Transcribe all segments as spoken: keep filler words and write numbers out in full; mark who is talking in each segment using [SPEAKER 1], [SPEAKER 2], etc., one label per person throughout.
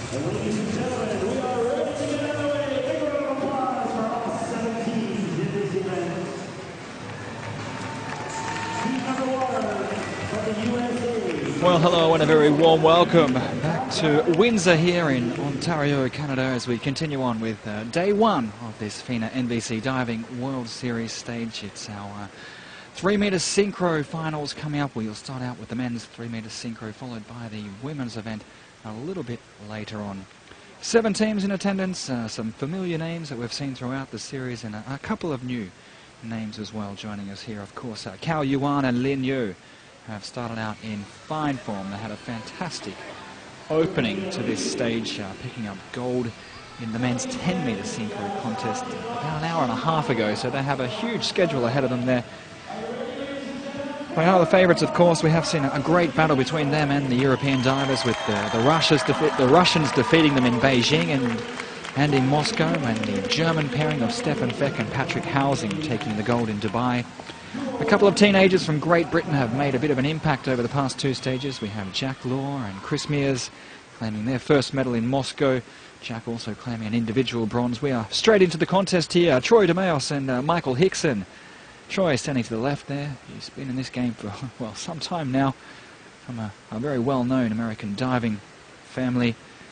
[SPEAKER 1] And ladies and gentlemen, we are ready to get underway. Big round of applause for all seven teams in this event. Team number one from the U S A.
[SPEAKER 2] Well, hello and a very warm welcome back to Windsor here in Ontario, Canada, as we continue on with uh, day one of this FINA N B C Diving World Series stage. It's our uh, three metre synchro finals coming up. We'll start out with the men's three metre synchro, followed by the women's event a little bit later on. Seven teams in attendance, uh, some familiar names that we've seen throughout the series, and a, a couple of new names as well joining us here. Of course, uh, Cao Yuan and Lin Yu have started out in fine form. They had a fantastic opening to this stage, uh, picking up gold in the men's ten metre synchro contest about an hour and a half ago, so they have a huge schedule ahead of them there. They are the favourites, of course. We have seen a great battle between them and the European divers, with the, the, Russians, the Russians defeating them in Beijing and, and in Moscow, and the German pairing of Stefan Feck and Patrick Housing taking the gold in Dubai. A couple of teenagers from Great Britain have made a bit of an impact over the past two stages. We have Jack Law and Chris Mears claiming their first medal in Moscow. Jack also claiming an individual bronze. We are straight into the contest here. Troy DeMeos and uh, Michael Hickson. Troy standing to the left there. He's been in this game for, well, some time now, from a, a very well-known American diving family.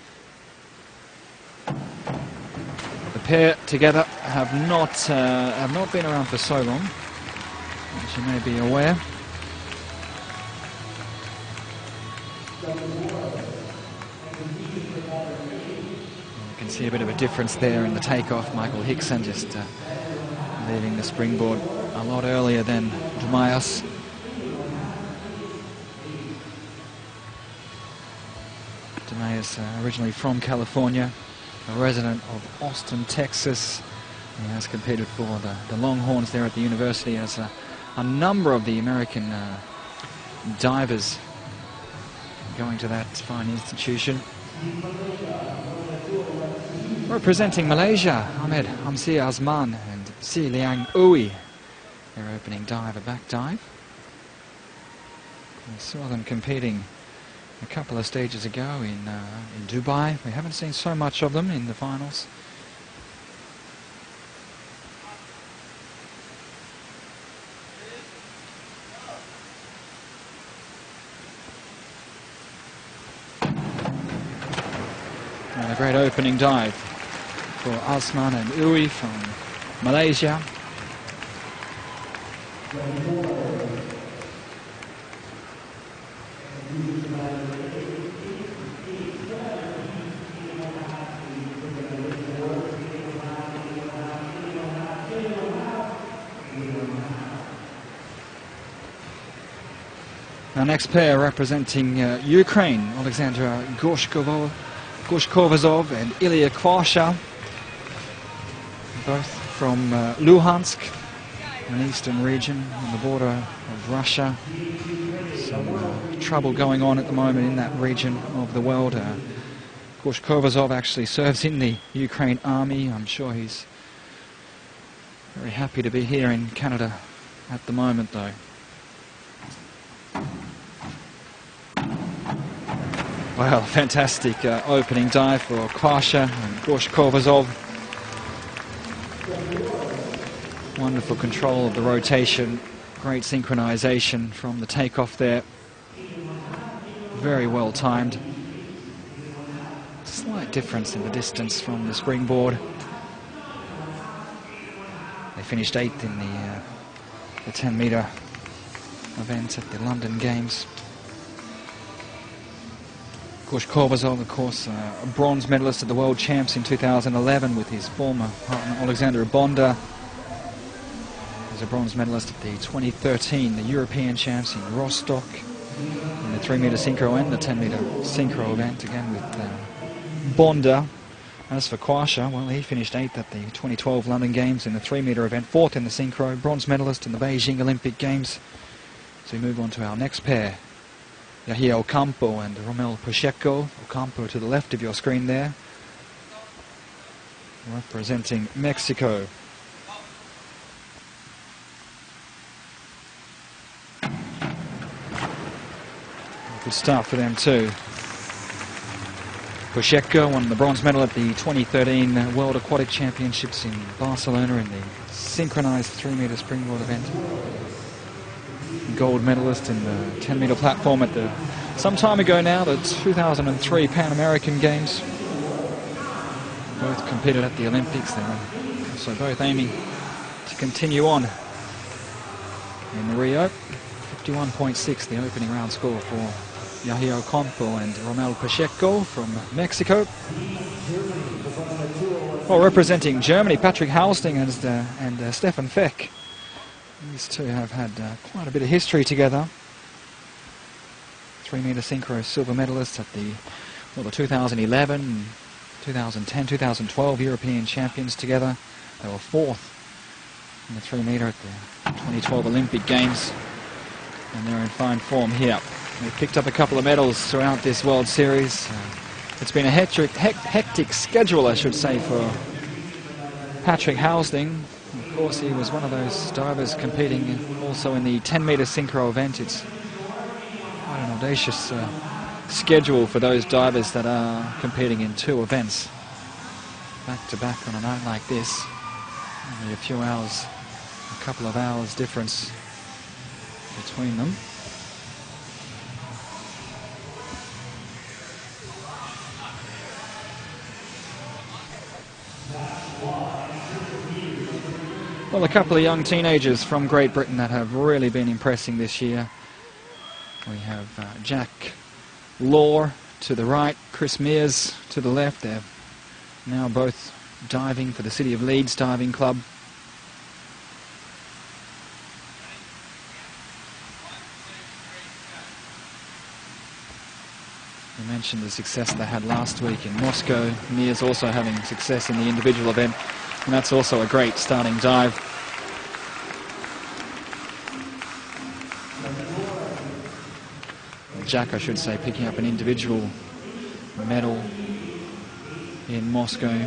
[SPEAKER 2] The pair together have not uh, have not been around for so long, as you may be aware. You can see a bit of a difference there in the takeoff. Michael Hickson just uh, leaving the springboard a lot earlier than DeMeos. DeMeos, uh, originally from California, a resident of Austin, Texas. He has competed for the, the Longhorns there at the university, as a, a number of the American uh, divers going to that fine institution. Representing Malaysia, Ahmed Hamzir Azman and Si Liang Ooi. Their opening dive, a back dive. We saw them competing a couple of stages ago in, uh, in Dubai. We haven't seen so much of them in the finals. And a great opening dive for Azman and Ooi from Malaysia. Our next pair representing uh, Ukraine, Alexandra Gorshkovov, Gorshkovazov and Ilya Kvasha, both from uh, Luhansk, an eastern region on the border of Russia. Some uh, trouble going on at the moment in that region of the world. Uh, Gorshkovazov actually serves in the Ukraine army. I'm sure he's very happy to be here in Canada at the moment, though. Well, fantastic uh, opening dive for Kvasha and Gorshkovazov. Wonderful control of the rotation, great synchronization from the takeoff there. Very well timed. Slight difference in the distance from the springboard. They finished eighth in the, uh, the ten metre event at the London Games. Gorshkovazov, of course, uh, a bronze medalist at the World Champs in two thousand eleven with his former partner Alexander Bonda. He's a bronze medalist at the twenty thirteen, the European Champs in Rostock, in the three metre synchro and the ten metre synchro event, again with uh, Bonda. As for Kvasha, well, he finished eighth at the twenty twelve London Games in the three metre event, fourth in the synchro, bronze medalist in the Beijing Olympic Games. So we move on to our next pair. Yahia Ocampo and Romel Pacheco. Ocampo to the left of your screen there, representing Mexico. Good start for them too. Pushecko won the bronze medal at the twenty thirteen World Aquatic Championships in Barcelona in the synchronized three meter springboard event. Gold medalist in the ten meter platform at the, some time ago now, the two thousand three Pan American Games. Both competed at the Olympics. They're also both aiming to continue on in Rio. fifty-one point six the opening round score for Yahya Ocampo and Romel Pushecko from Mexico. Well, representing Germany, Patrick Hausting and, uh, and uh, Stefan Feck. These two have had uh, quite a bit of history together. three meter synchro silver medalists at the, well, the two thousand eleven, two thousand ten, two thousand twelve European champions together. They were fourth in the three meter at the twenty twelve Olympic Games. And they're in fine form here. They've picked up a couple of medals throughout this World Series. Uh, it's been a hectic, hectic schedule, I should say, for Patrick Hausting. Of course, he was one of those divers competing also in the ten meter synchro event. It's quite an audacious uh, schedule for those divers that are competing in two events back to back on a night like this. Only a few hours, a couple of hours difference between them. Well, a couple of young teenagers from Great Britain that have really been impressing this year. We have uh, Jack Law to the right, Chris Mears to the left. They're now both diving for the City of Leeds Diving Club. We mentioned the success they had last week in Moscow. Mears also having success in the individual event. And that's also a great starting dive. Jack, I should say, picking up an individual medal in Moscow.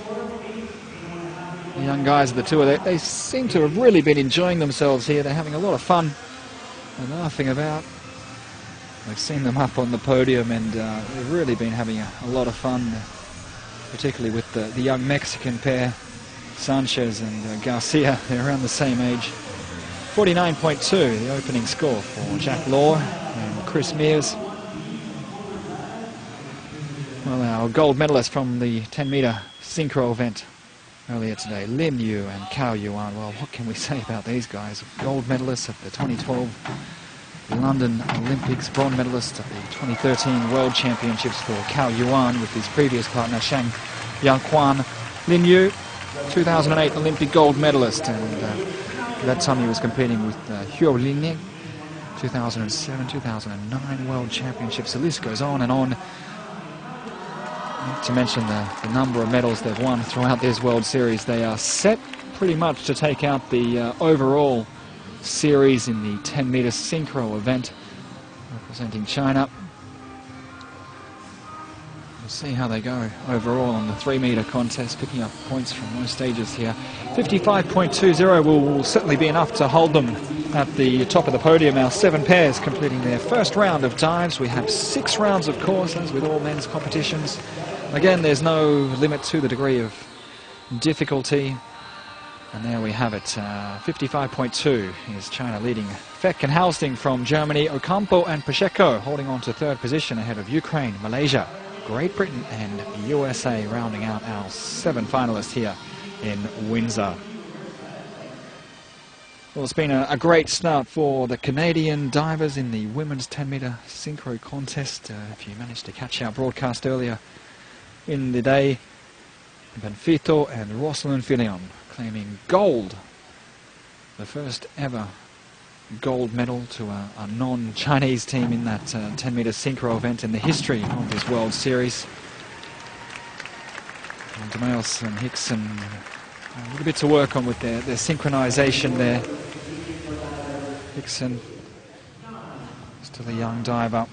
[SPEAKER 2] The young guys of the tour, they, they seem to have really been enjoying themselves here. They're having a lot of fun and laughing about. We've seen them up on the podium and uh, they've really been having a, a lot of fun, particularly with the, the young Mexican pair. Sanchez and uh, Garcia, they're around the same age. forty-nine point two, the opening score for Jack Law and Chris Mears. Well, our gold medalist from the ten meter synchro event earlier today, Lin Yu and Cao Yuan. Well, what can we say about these guys? Gold medalists at the twenty twelve London Olympics, bronze medalist at the twenty thirteen World Championships for Cao Yuan with his previous partner Shang Yangquan. Lin Yu, two thousand eight Olympic gold medalist, and uh, that time he was competing with uh, Huo Linning. two thousand seven, two thousand nine World Championships. The list goes on and on. Not to mention the, the number of medals they've won throughout this World Series. They are set pretty much to take out the uh, overall series in the ten meter synchro event, representing China. We'll see how they go overall on the three meter contest, picking up points from most stages here. fifty-five point two zero will, will certainly be enough to hold them at the top of the podium. Our seven pairs completing their first round of dives. We have six rounds, of course, as with all men's competitions. Again, there's no limit to the degree of difficulty. And there we have it, uh, fifty-five point two is China leading. Feck and Hausting from Germany, Ocampo and Pushecko holding on to third position ahead of Ukraine, Malaysia, Great Britain and U S A, rounding out our seven finalists here in Windsor. Well, it's been a, a great start for the Canadian divers in the women's ten meter synchro contest. Uh, if you managed to catch our broadcast earlier in the day, Benfito and Rosalind Filion claiming gold, the first ever gold medal to a, a non-Chinese team in that uh, ten meter synchro event in the history of this World Series. And DeMeos and Hickson, a little bit to work on with their, their synchronization there. Hickson, still a young diver.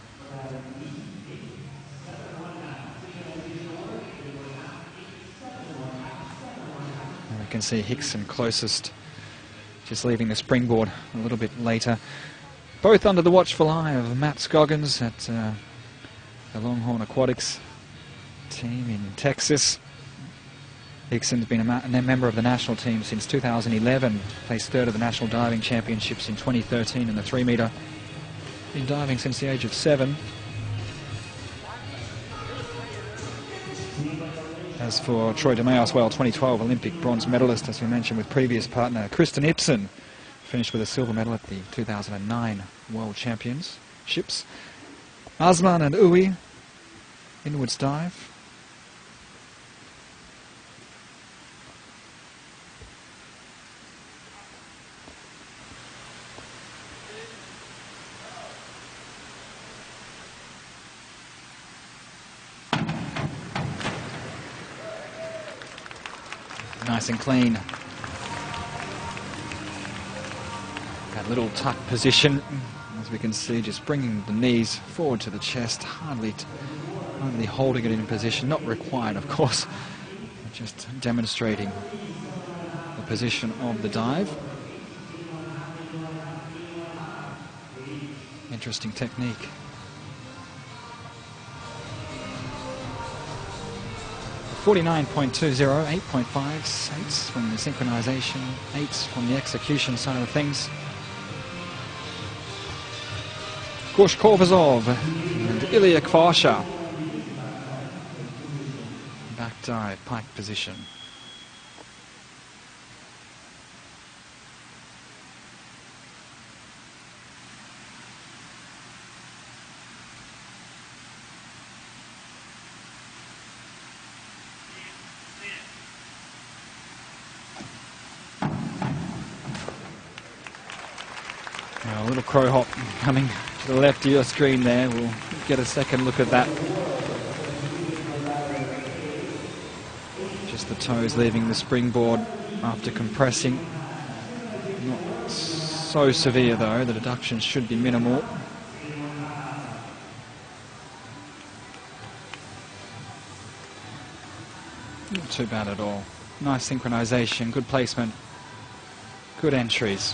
[SPEAKER 2] And we can see Hickson closest, just leaving the springboard a little bit later. Both under the watchful eye of Matt Scoggins at uh, the Longhorn Aquatics. team in Texas. Hickson's been a, ma a member of the national team since two thousand eleven, placed third at the National Diving Championships in twenty thirteen in the three metre. Been diving since the age of seven. As for Troy DeMeos, well, twenty twelve Olympic bronze medalist, as we mentioned, with previous partner Kristen Ipsen. Finished with a silver medal at the two thousand nine World Championships. Asman and Uwe, inwards dive. Nice and clean. That little tuck position, as we can see, just bringing the knees forward to the chest, hardly, hardly holding it in position. Not required, of course, but just demonstrating the position of the dive. Interesting technique. forty-nine point two zero, eight point five, eights from the synchronization, eights from the execution side of things. Gorsh Korvazov and Ilya Kvasha. Back dive, pike position. A little crow hop coming to the left of your screen there. We'll get a second look at that. Just the toes leaving the springboard after compressing. Not so severe though, the deductions should be minimal. Not too bad at all. Nice synchronization, good placement, good entries.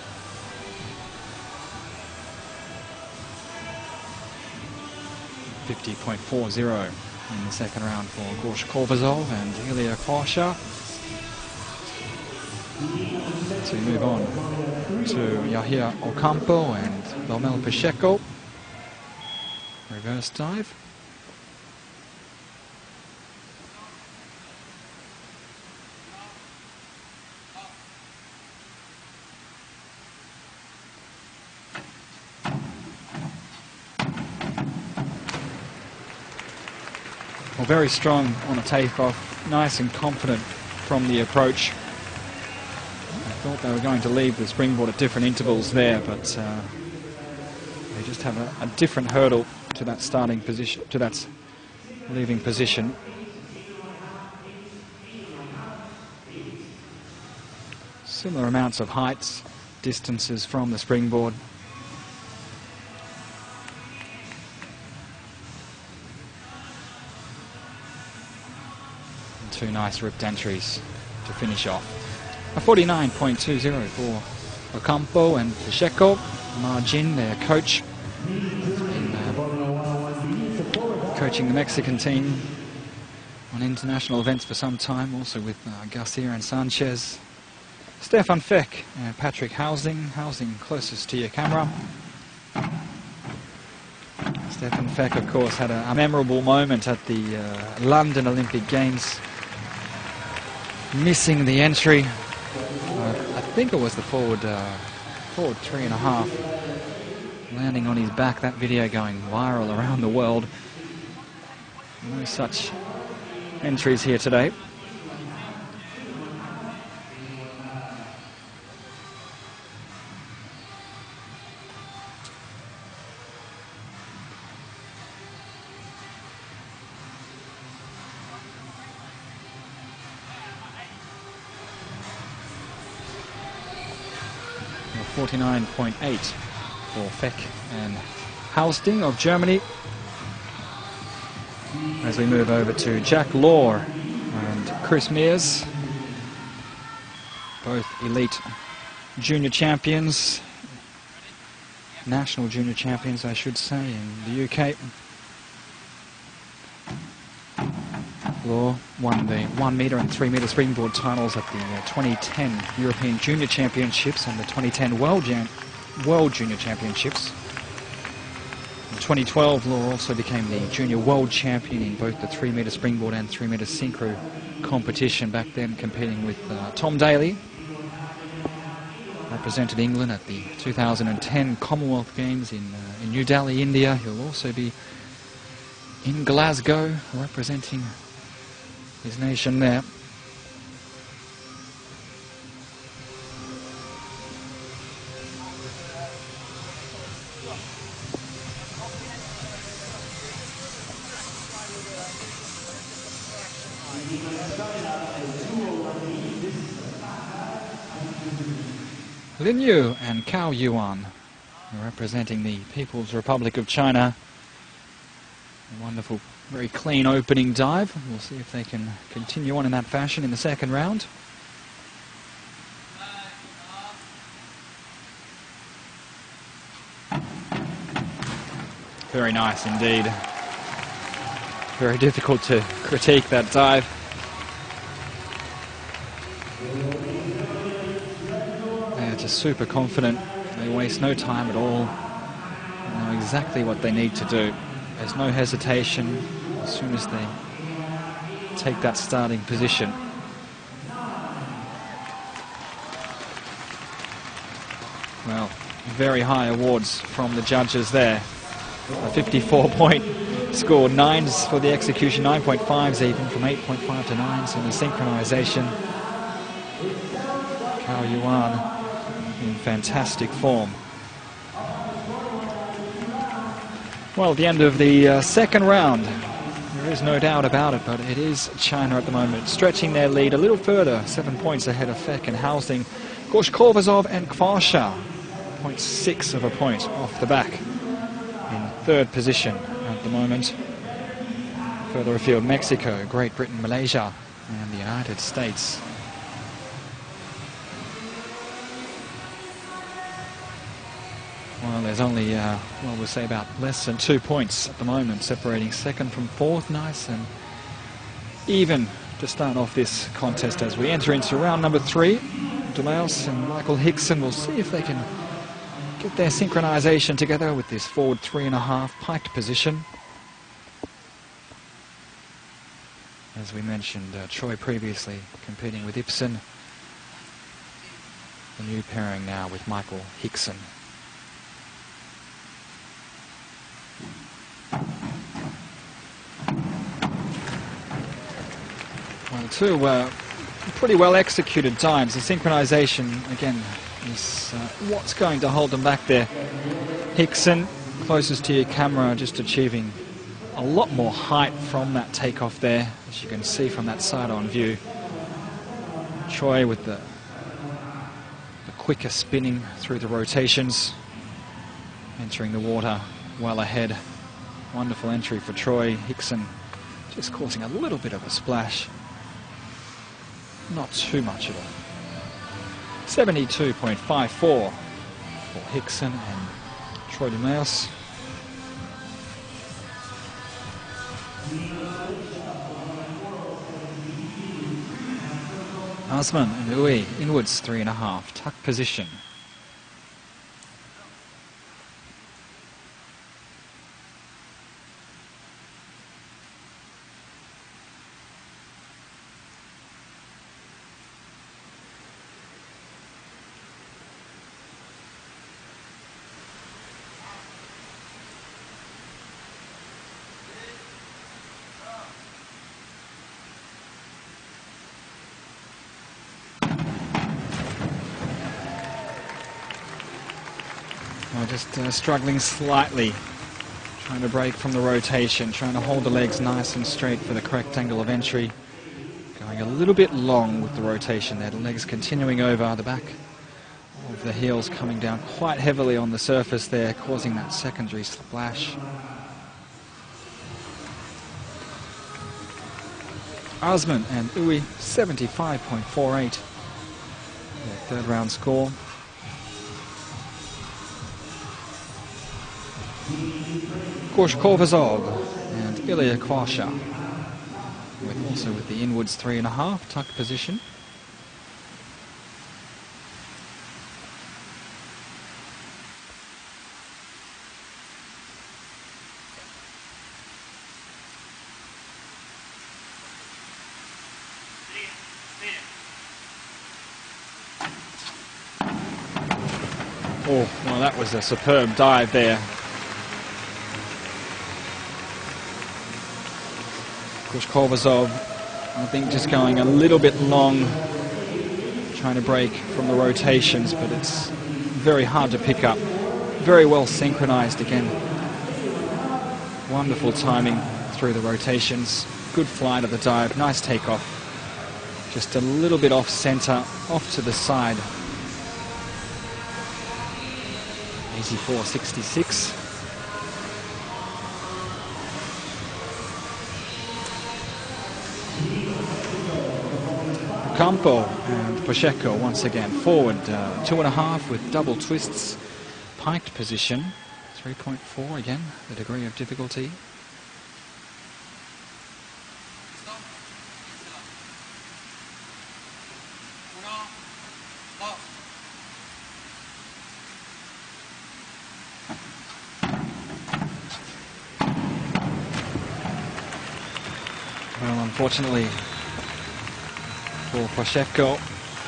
[SPEAKER 2] fifty point four zero in the second round for Gorsh Korvazov and Ilya Kvasha. So we move on to Yahia Ocampo and Valmel Pacheco. Reverse dive. Well, very strong on a takeoff, nice and confident from the approach. I thought they were going to leave the springboard at different intervals there, but uh, they just have a, a different hurdle to that starting position, to that leaving position. Similar amounts of heights, distances from the springboard. Two nice ripped entries to finish off. A forty-nine point two zero for Ocampo and Pacheco. Margin, their coach, has been uh, coaching the Mexican team on international events for some time, also with uh, Garcia and Sanchez. Stefan Feck and Patrick Housing. Housing closest to your camera. Stefan Feck, of course, had a, a memorable moment at the uh, London Olympic Games, missing the entry. Uh, I think it was the forward, uh, forward three and a half, landing on his back. That video going viral around the world. No such entries here today. forty-nine point eight for Feck and Hausting of Germany. As we move over to Jack Law and Chris Mears, both elite junior champions, national junior champions I should say, in the U K. Law won the one metre and three metre springboard titles at the uh, twenty ten European Junior Championships and the twenty ten World, Jam World Junior Championships. In twenty twelve, Law also became the Junior World Champion in both the three metre springboard and three metre synchro competition, back then competing with uh, Tom Daley. Represented England at the two thousand ten Commonwealth Games in, uh, in New Delhi, India. He'll also be in Glasgow representing his nation there. Lin Yu and Cao Yuan representing the People's Republic of China. A wonderful, very clean opening dive. We'll see if they can continue on in that fashion in the second round. Very nice indeed. Very difficult to critique that dive. They're just super confident. They waste no time at all. They know exactly what they need to do. There's no hesitation as soon as they take that starting position. Well, very high awards from the judges there. A fifty-four point score, nines for the execution, nine point fives even, from eight point five to nines in the synchronization. Cao Yuan in fantastic form. Well, at the end of the uh, second round, there is no doubt about it, but it is China at the moment, stretching their lead a little further, seven points ahead of Fek and Haosling. Gorshkovazov and Kvarsha, zero point six of a point off the back, in third position at the moment. Further afield, Mexico, Great Britain, Malaysia, and the United States. Well, there's only, uh, well, we'll say about less than two points at the moment, separating second from fourth. Nice and even to start off this contest as we enter into round number three. DeMaus and Michael Hickson will see if they can get their synchronization together with this forward three and a half piked position. As we mentioned, uh, Troy previously competing with Ibsen. The new pairing now with Michael Hickson. Well, two uh, pretty well executed dives. The synchronization, again, is uh, what's going to hold them back there. Hickson, closest to your camera, just achieving a lot more height from that takeoff there, as you can see from that side-on view. Troy with the, the quicker spinning through the rotations, entering the water well ahead. Wonderful entry for Troy. Hickson just causing a little bit of a splash. Not too much at all. seventy-two point five four for Hickson and Troy DeMaus. Asman and Uwe inwards three and a half, tuck position. Just uh, struggling slightly, trying to break from the rotation, trying to hold the legs nice and straight for the correct angle of entry. Going a little bit long with the rotation there, the legs continuing over the back of the heels, coming down quite heavily on the surface there, causing that secondary splash. Asman and Uwe, seventy-five point four eight, their third round score. Gorshkovazov and Ilya Kvarsha. with also with the inwards three and a half tuck position. Oh, well, that was a superb dive there. Kushkovazov, I think, just going a little bit long, trying to break from the rotations, but it's very hard to pick up. Very well synchronized again. Wonderful timing through the rotations. Good flight of the dive, nice takeoff. Just a little bit off center, off to the side. eighty-four sixty-six. Campo and Pacheco once again forward, uh, two and a half with double twists, piked position, three point four again, the degree of difficulty. Well, unfortunately for Pacheco,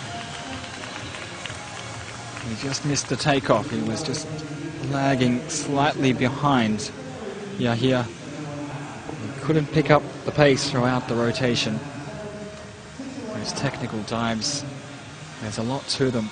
[SPEAKER 2] he just missed the takeoff. He was just lagging slightly behind Yahia. He couldn't pick up the pace throughout the rotation. Those technical dives, there's a lot to them.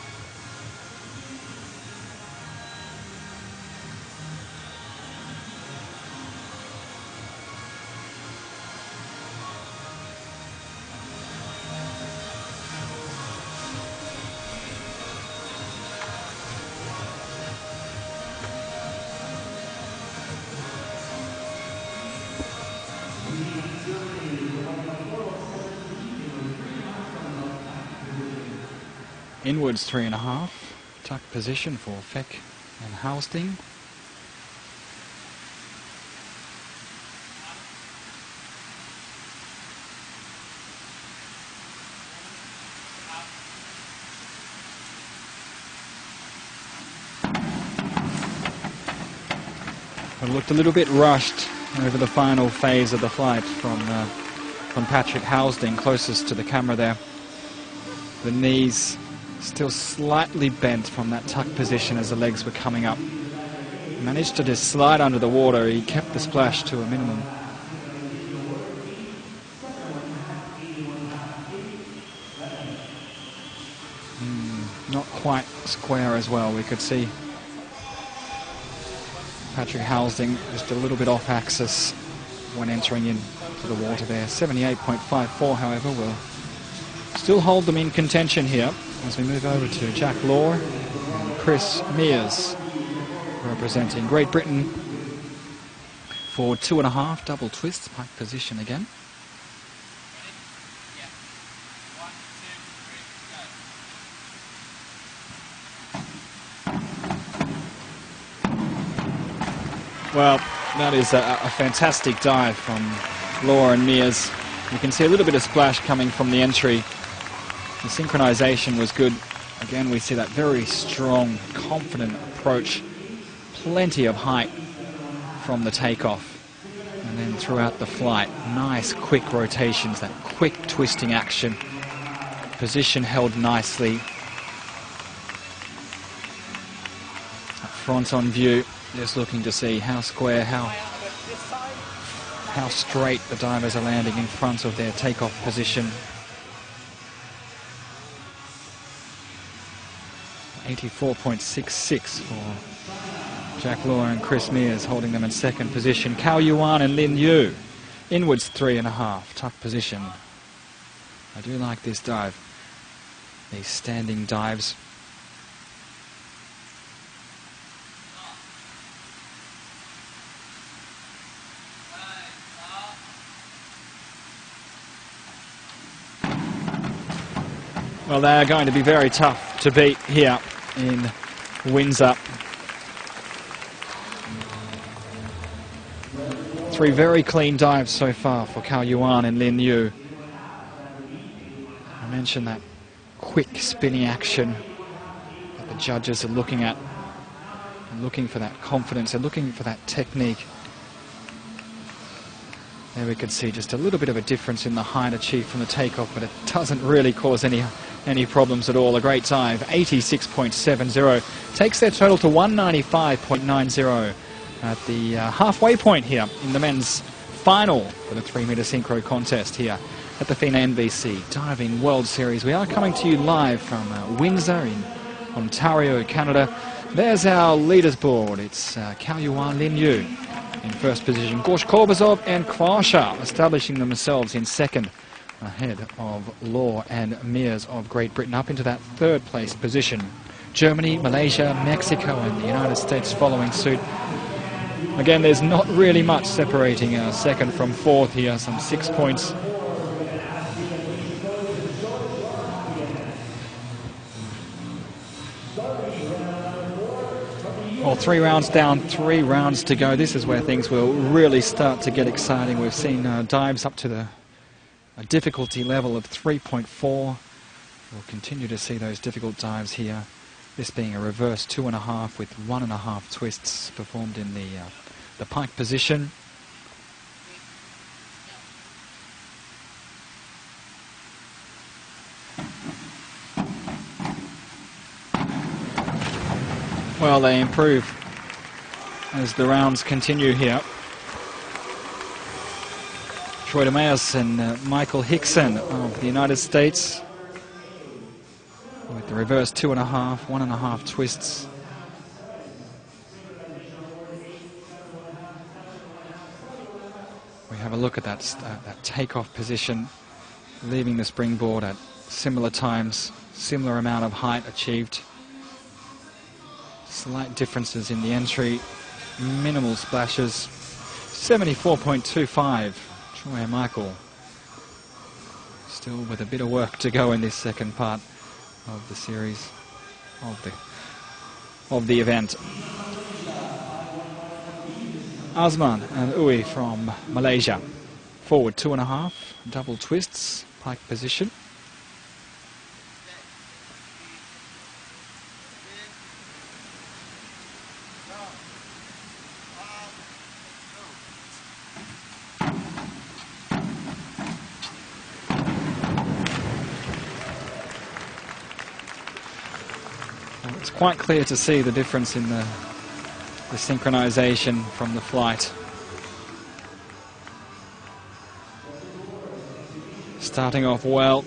[SPEAKER 2] Inwards three and a half, tuck position for Feck and Housting. It looked a little bit rushed over the final phase of the flight from uh, from Patrick Housting, closest to the camera there. The knees still slightly bent from that tuck position as the legs were coming up. Managed to just slide under the water. He kept the splash to a minimum. Mm, not quite square as well. We could see Patrick Housting just a little bit off axis when entering into the water there. seventy-eight point five four, however, will still hold them in contention here as we move over to Jack Law and Chris Mears, representing Great Britain for two and a half double twists, pike position again. Well, that is a, a fantastic dive from Law and Mears. You can see a little bit of splash coming from the entry. The synchronization was good. Again, we see that very strong, confident approach. Plenty of height from the takeoff. And then throughout the flight, nice quick rotations, that quick twisting action. Position held nicely. Up front on view, just looking to see how square, how, how straight the divers are landing in front of their takeoff position. eighty-four point six six for Jack Law and Chris Mears, holding them in second position. Cao Yuan and Lin Yu, inwards three and a half, tuck position. I do like this dive, these standing dives. Well, they are going to be very tough to beat here in Windsor. Three very clean dives so far for Cao Yuan and Lin Yu. I mentioned that quick spinning action that the judges are looking at and looking for that confidence and looking for that technique. There we could see just a little bit of a difference in the height achieved from the takeoff, but it doesn't really cause any any problems at all. A great dive, eighty-six point seven zero, takes their total to one ninety-five point nine zero at the uh, halfway point here in the men's final for the three metre synchro contest here at the FINA N B C Diving World Series. We are coming to you live from uh, Windsor in Ontario, Canada. There's our leaders board. It's uh, Cao Yuan, Lin Yu in first position. Gorshkovazov and Kvasha establishing themselves in second, ahead of Law and Mears of Great Britain up into that third place position. Germany, Malaysia, Mexico and the United States following suit. Again, there's not really much separating uh, second from fourth here, some six points. Well, three rounds down, three rounds to go. This is where things will really start to get exciting. We've seen uh, dives up to the a difficulty level of three point four. We'll continue to see those difficult dives here. This being a reverse two and a half with one and a half twists performed in the uh, the pike position. Well, they improve as the rounds continue here. Troy DeMeas and uh, Michael Hickson of the United States with the reverse two and a half, one and a half twists. We have a look at that, uh, that takeoff position, leaving the springboard at similar times, similar amount of height achieved. Slight differences in the entry, minimal splashes. seventy-four point two five, Troy and Michael. Still with a bit of work to go in this second part of the series, of the, of the event. Azman and Uy from Malaysia. Forward two and a half, double twists, pike position. It's quite clear to see the difference in the, the synchronization from the flight. Starting off well.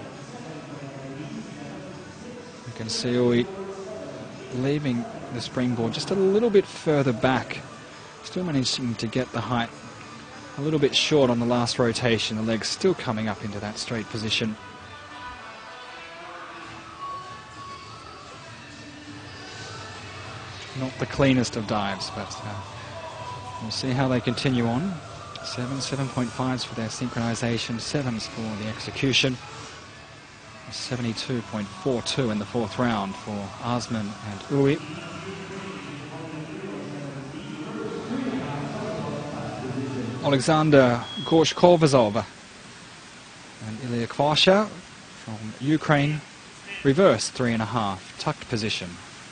[SPEAKER 2] You can see Uy leaving the springboard just a little bit further back. Still managing to get the height a little bit short on the last rotation. The legs still coming up into that straight position. Not the cleanest of dives, but uh, we'll see how they continue on. Seven, seven point fives for their synchronization, sevens for the execution. seventy-two point four two in the fourth round for Azman and Uy. Alexander Gorshkovazov and Ilya Kvasha from Ukraine. Reverse three and a half, tucked position.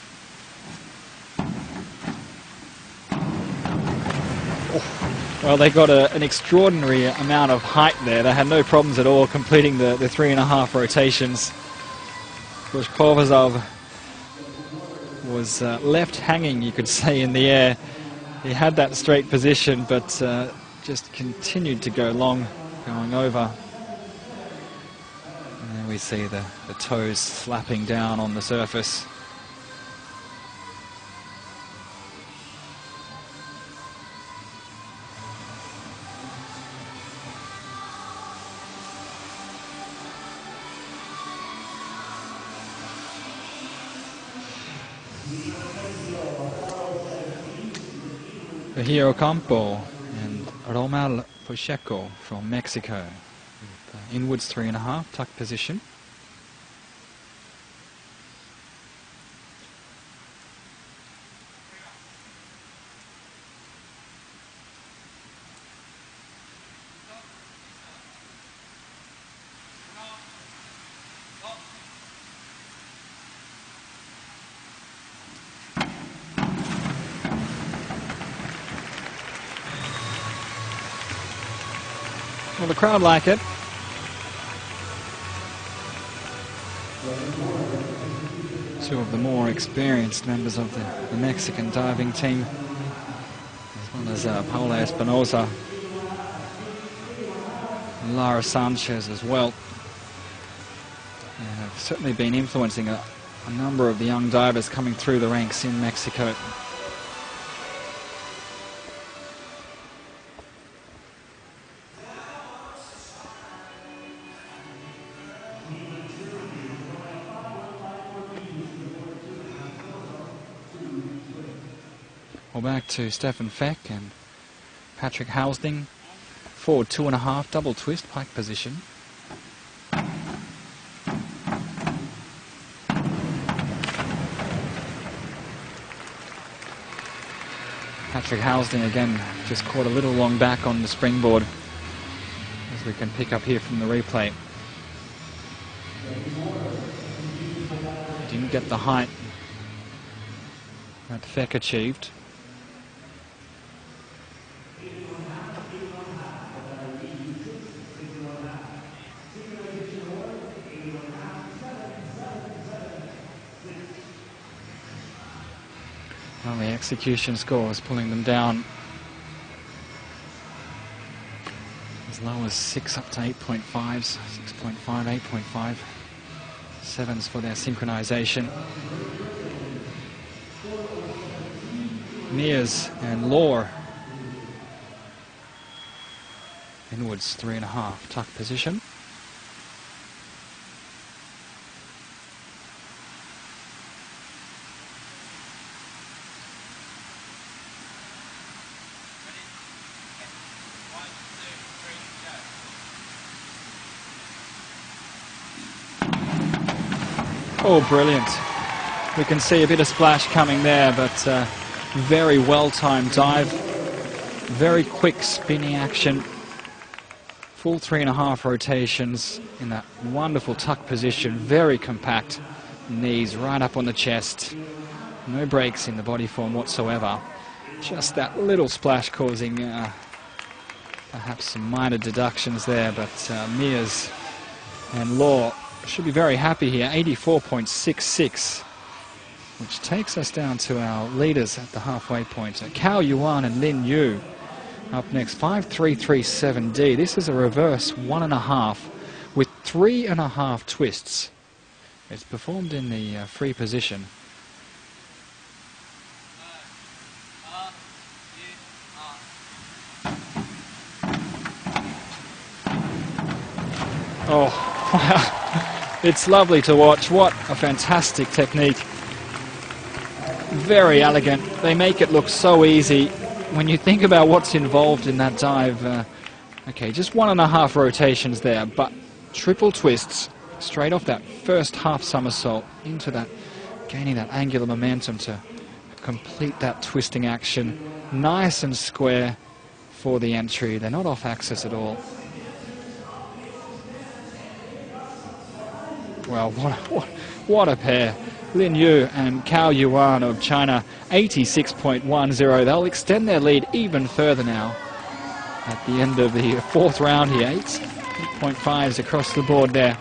[SPEAKER 2] Well, they got a, an extraordinary amount of height there. They had no problems at all completing the, the three and a half rotations. Gorshkovazov was uh, left hanging, you could say, in the air. He had that straight position, but uh, just continued to go long, going over. And then we see the, the toes slapping down on the surface. Hiro Campo and Romal Pacheco from Mexico. With, uh, inwards three and a half, tuck position. Well, the crowd like it. Two of the more experienced members of the, the Mexican diving team, as well as uh, Paula Espinosa, and Lara Sanchez as well, and have certainly been influencing a, a number of the young divers coming through the ranks in Mexico. Well, back to Stefan Feck and Patrick Housding. Forward two and a half, double twist, pike position. Patrick Housding again just caught a little long back on the springboard, as we can pick up here from the replay. Didn't get the height that Feck achieved. Well, the execution score is pulling them down as low as six up to eight point fives, six point five, eight point five, sevens for their synchronization. Mears and Law inwards three and a half, tuck position. Oh, brilliant. We can see a bit of splash coming there, but uh, very well-timed dive. Very quick spinning action. Full three and a half rotations in that wonderful tuck position. Very compact. Knees right up on the chest. No breaks in the body form whatsoever. Just that little splash causing uh, perhaps some minor deductions there, but uh, Mears and Law should be very happy here. eighty-four point six six, which takes us down to our leaders at the halfway point. Uh, Cao Yuan and Lin Yu up next. five three three seven D. This is a reverse one and a half with three and a half twists. It's performed in the uh, free position. Oh, wow. It's lovely to watch. What a fantastic technique. Very elegant. They make it look so easy. When you think about what's involved in that dive, uh, okay, just one and a half rotations there, but triple twists straight off that first half somersault into that, gaining that angular momentum to complete that twisting action. Nice and square for the entry. They're not off axis at all. Well, what a, what, what a pair. Lin Yu and Cao Yuan of China, eighty-six point one zero. They'll extend their lead even further now at the end of the fourth round here. Eight, eight point fives across the board there.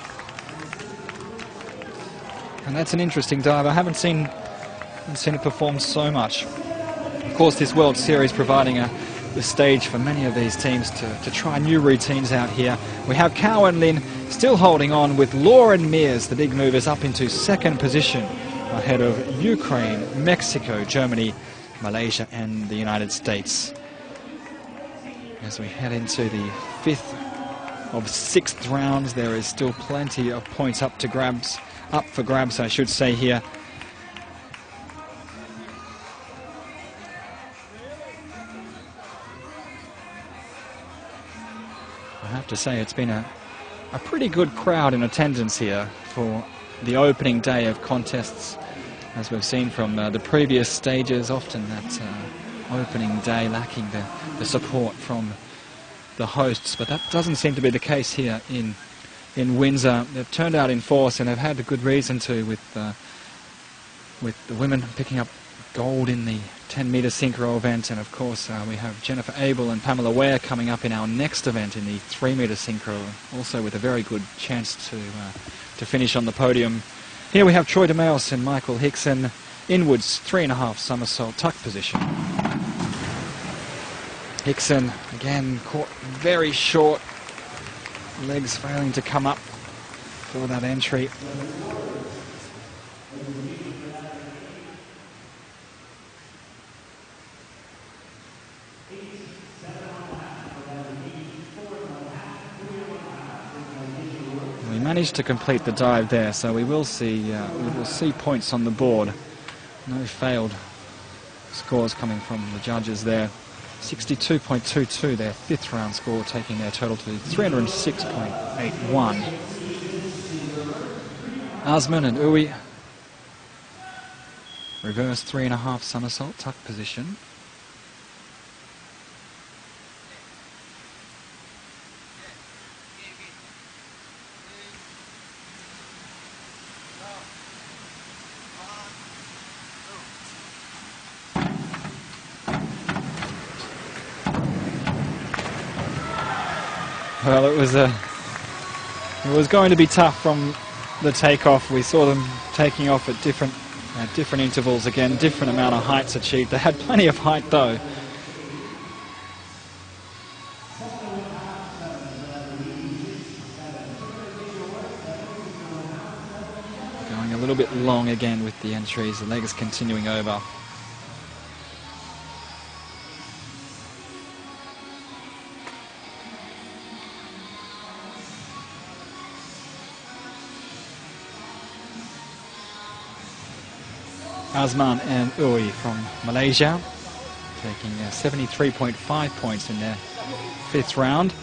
[SPEAKER 2] And that's an interesting dive. I haven't seen, haven't seen it perform so much. Of course, this World Series providing a the stage for many of these teams to, to try new routines out here. We have Cao and Lin still holding on, with Law and Mears, the big movers, up into second position ahead of Ukraine, Mexico, Germany, Malaysia and the United States. As we head into the fifth of sixth rounds, there is still plenty of points up to grabs, up for grabs I should say here. I have to say it's been a, a pretty good crowd in attendance here for the opening day of contests, as we've seen from uh, the previous stages. Often that uh, opening day lacking the, the support from the hosts, but that doesn't seem to be the case here in in Windsor. They've turned out in force, and they've had a good reason to, with uh, with the women picking up gold in the ten metre synchro event, and of course uh, we have Jennifer Abel and Pamela Ware coming up in our next event in the three metre synchro, also with a very good chance to uh, to finish on the podium. Here we have Troy DeMeus and Michael Hickson. Inwards, three and a half somersault tuck position. Hickson again caught very short, legs failing to come up for that entry. We managed to complete the dive there, so we will see uh, we will see points on the board. No failed scores coming from the judges there. sixty-two point two two, their fifth round score, taking their total to three hundred six point eight one. Asman and Uwe. Reverse three and a half somersault tuck position. Well, it was a, it was going to be tough from the takeoff. We saw them taking off at different, at different intervals. Again, different amount of heights achieved. They had plenty of height though. Going a little bit long again with the entries. The legs continuing over. Asman and Uwe from Malaysia, taking uh, seventy-three point five points in their fifth round.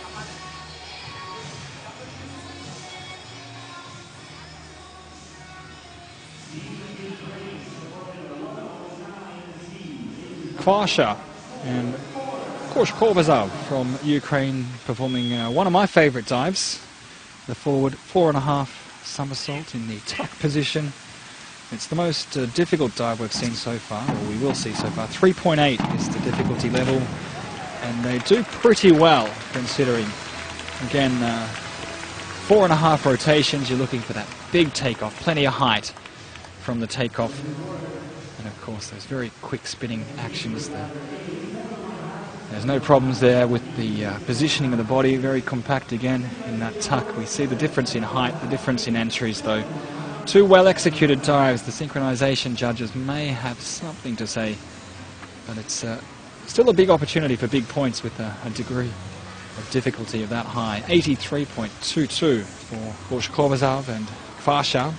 [SPEAKER 2] Kvasha and Koshkovazov from Ukraine performing uh, one of my favourite dives, the forward four and a half somersault in the tuck position. It's the most uh, difficult dive we've seen so far, or we will see so far. three point eight is the difficulty level, and they do pretty well considering. Again, uh, four and a half rotations, you're looking for that big takeoff, plenty of height from the takeoff. And of course, those very quick spinning actions there. There's no problems there with the uh, positioning of the body, very compact again in that tuck. We see the difference in height, the difference in entries though. Two well-executed dives. The synchronization judges may have something to say, but it's uh, still a big opportunity for big points with a, a degree of difficulty of that high. eighty-three point two two for Koshkovazov and Kvasha.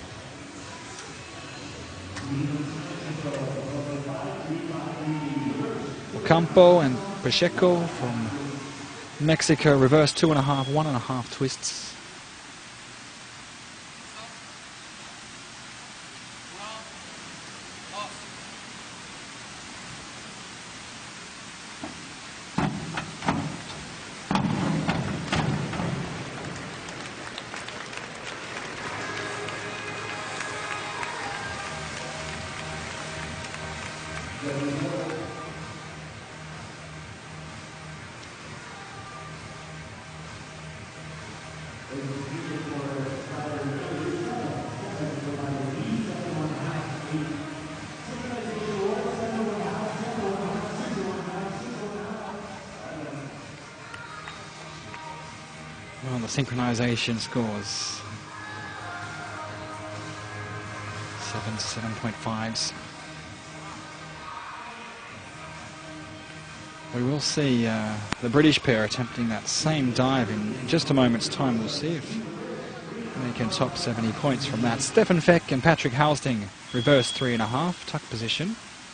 [SPEAKER 2] Ocampo and Pacheco from Mexico, reverse two and a half, one and a half twists. Well, the synchronization scores seven to seven point fives. We will see uh, the British pair attempting that same dive in just a moment's time. We'll see if they can top seventy points from that. Stefan Feck and Patrick Housting, reverse three and a half, tuck position.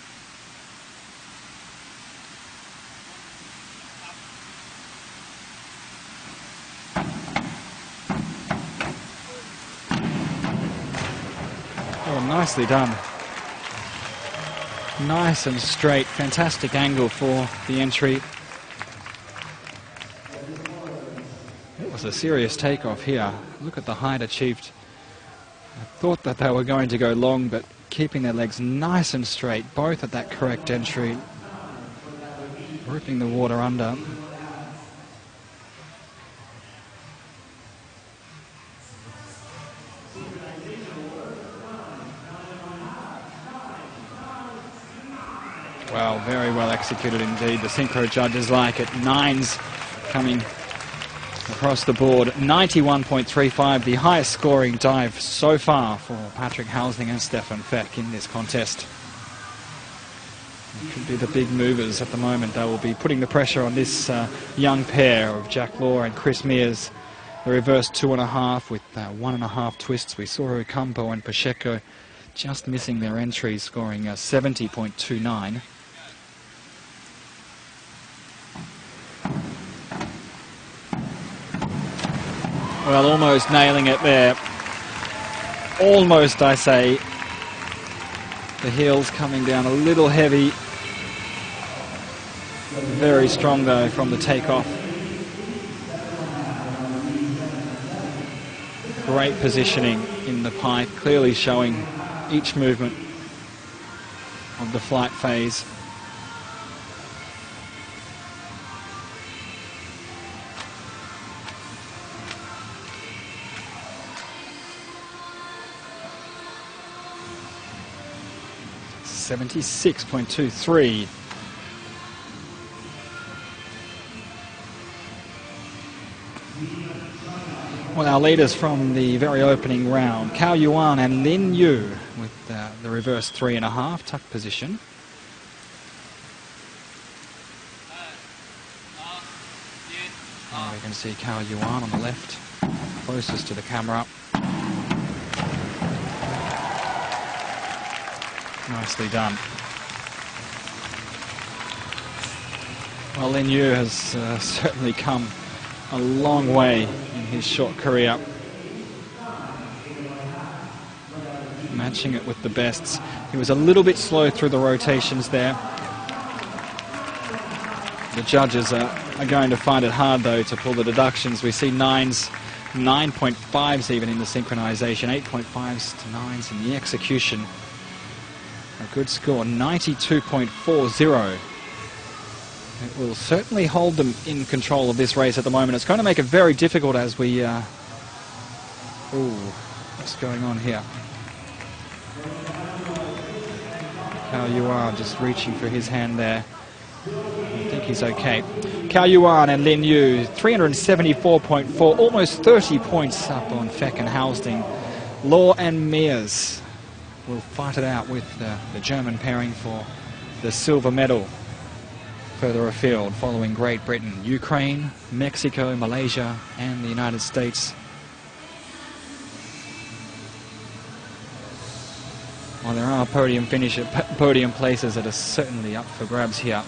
[SPEAKER 2] Oh, nicely done. Nice and straight, fantastic angle for the entry. It was a serious takeoff here. Look at the height achieved. I thought that they were going to go long, but keeping their legs nice and straight, both at that correct entry, ripping the water under. Well, very well executed indeed. The synchro judges like it. Nines coming across the board. ninety-one point three five, the highest scoring dive so far for Patrick Hälsing and Stefan Feck in this contest. It could be the big movers at the moment. They will be putting the pressure on this uh, young pair of Jack Law and Chris Mears. The reverse two and a half with uh, one and a half twists. We saw Ocampo and Pacheco just missing their entries, scoring uh, seventy point two nine. Well, almost nailing it there. Almost, I say. The heels coming down a little heavy. Very strong, though, from the takeoff. Great positioning in the pike, clearly showing each movement of the flight phase. seventy-six point two three. Well, our leaders from the very opening round, Cao Yuan and Lin Yu with uh, the reverse three and a half tuck position. And we can see Cao Yuan on the left, closest to the camera. Nicely done. Well, Lin Yu has uh, certainly come a long way in his short career. Matching it with the bests. He was a little bit slow through the rotations there. The judges are, are going to find it hard, though, to pull the deductions. We see nines, nine point fives even in the synchronization, eight point fives to nines in the execution. A good score, ninety-two point four zero. It will certainly hold them in control of this race at the moment. It's going to make it very difficult as we... Uh... Ooh, what's going on here? Cao Yuan just reaching for his hand there. I think he's okay. Cao Yuan and Lin Yu, three hundred seventy-four point four, almost thirty points up on Feck and Hälsing. Law and Mears will fight it out with uh, the German pairing for the silver medal. Further afield, following Great Britain, Ukraine, Mexico, Malaysia, and the United States. Well, there are podium finish, podium places that are certainly up for grabs here.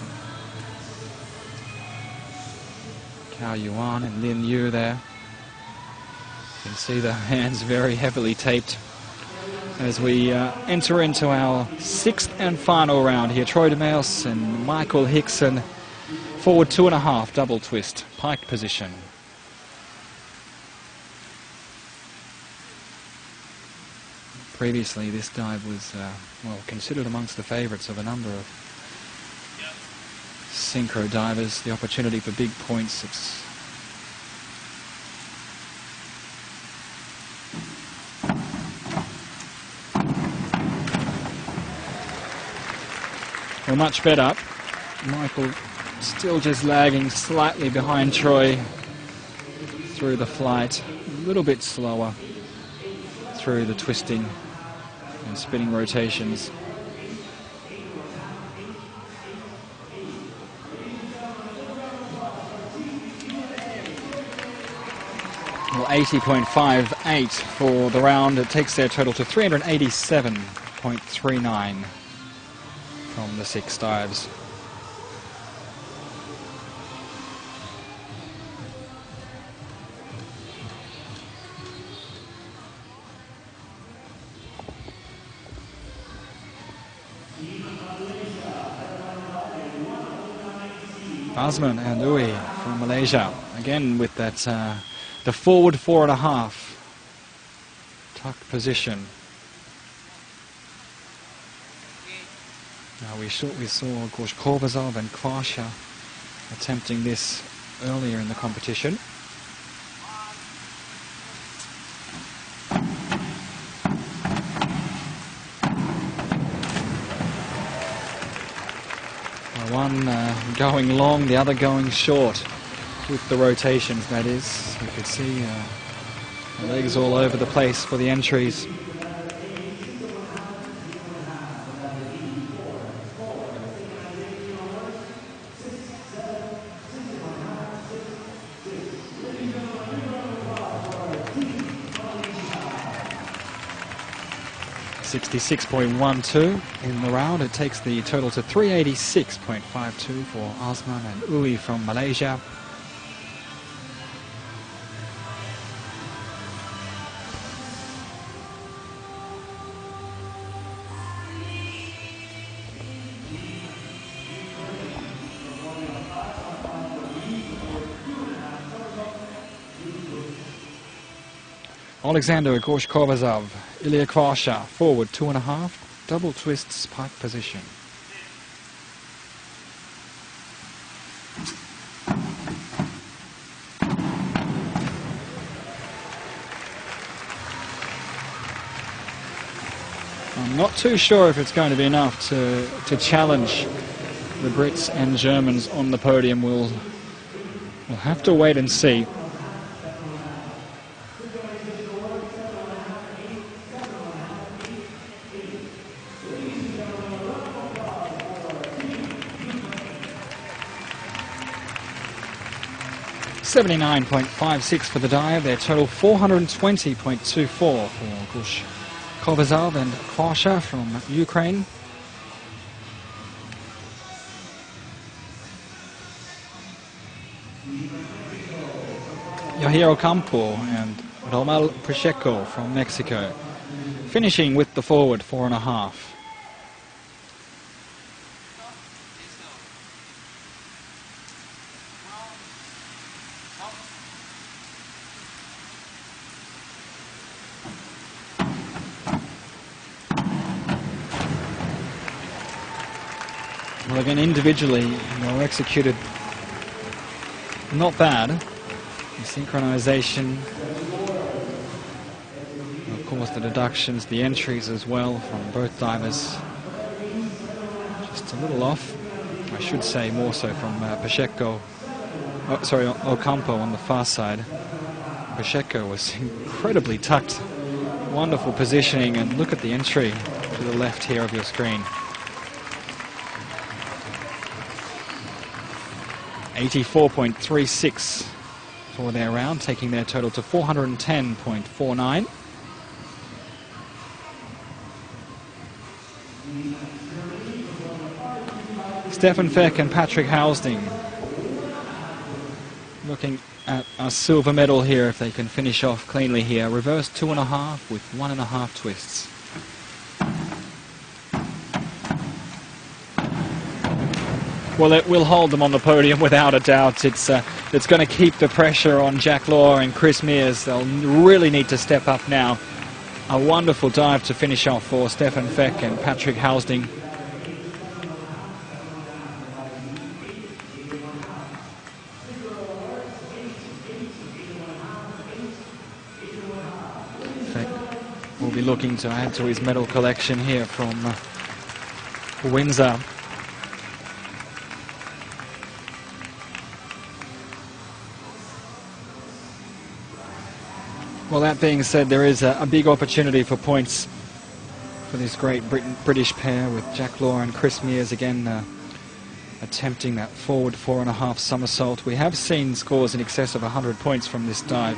[SPEAKER 2] Cao Yuan and Lin Yu there. You can see the hands very heavily taped as we uh, enter into our sixth and final round here. Troy DeMeus and Michael Hickson, forward two and a half, double twist, pike position. Previously, this dive was, uh, well, considered amongst the favourites of a number of synchro divers. The opportunity for big points. It's well, much better. Michael still just lagging slightly behind Troy through the flight. A little bit slower through the twisting and spinning rotations. Well, eighty point five eight for the round. It takes their total to three hundred eighty-seven point three nine. From the six dives. Basman and Ui from Malaysia. Again with that, uh, the forward four and a half tuck position. Now we saw, we saw of course, Kovazov and Kvasha attempting this earlier in the competition. One uh, going long, the other going short with the rotations, that is. You could see uh, the legs all over the place for the entries. sixty-six point one two in the round. It takes the total to three eighty-six point five two for Osman and Uli from Malaysia. Alexander Gorshkovazov, Ilya Kvasha, forward two and a half, double twists, pike position. I'm not too sure if it's going to be enough to, to challenge the Brits and Germans on the podium. We'll, we'll have to wait and see. seventy-nine point five six for the dive, their total four hundred twenty point two four for Gush Kovazov and Kvasha from Ukraine. Yohiro Campo and Romal Pacheco from Mexico, finishing with the forward four and a half. Well, again, individually, well executed, not bad. The synchronization, of course, the deductions, the entries as well from both divers. Just a little off, I should say, more so from uh, Pacheco. Oh, sorry, Ocampo on the far side. Pacheco was incredibly tucked. Wonderful positioning, and look at the entry to the left here of your screen. eighty-four point three six for their round, taking their total to four hundred ten point four nine. Stefan Feck and Patrick Housding looking at a silver medal here if they can finish off cleanly here. Reverse two and a half with one and a half twists. Well, it will hold them on the podium without a doubt. It's uh, it's going to keep the pressure on Jack Law and Chris Mears. They'll really need to step up now. A wonderful dive to finish off for Stefan Feck and Patrick Housding. Feck will be looking to add to his medal collection here from uh, Windsor. Well, that being said, there is a, a big opportunity for points for this great Brit British pair with Jack Law and Chris Mears again uh, attempting that forward four and a half somersault. We have seen scores in excess of one hundred points from this dive.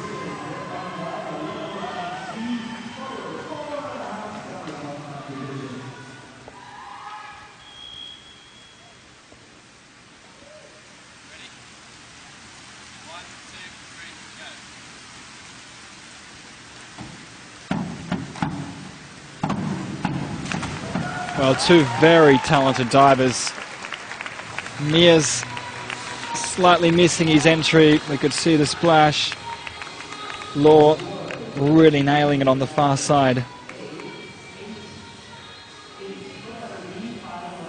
[SPEAKER 2] Well, two very talented divers. Mears slightly missing his entry. We could see the splash. Law really nailing it on the far side.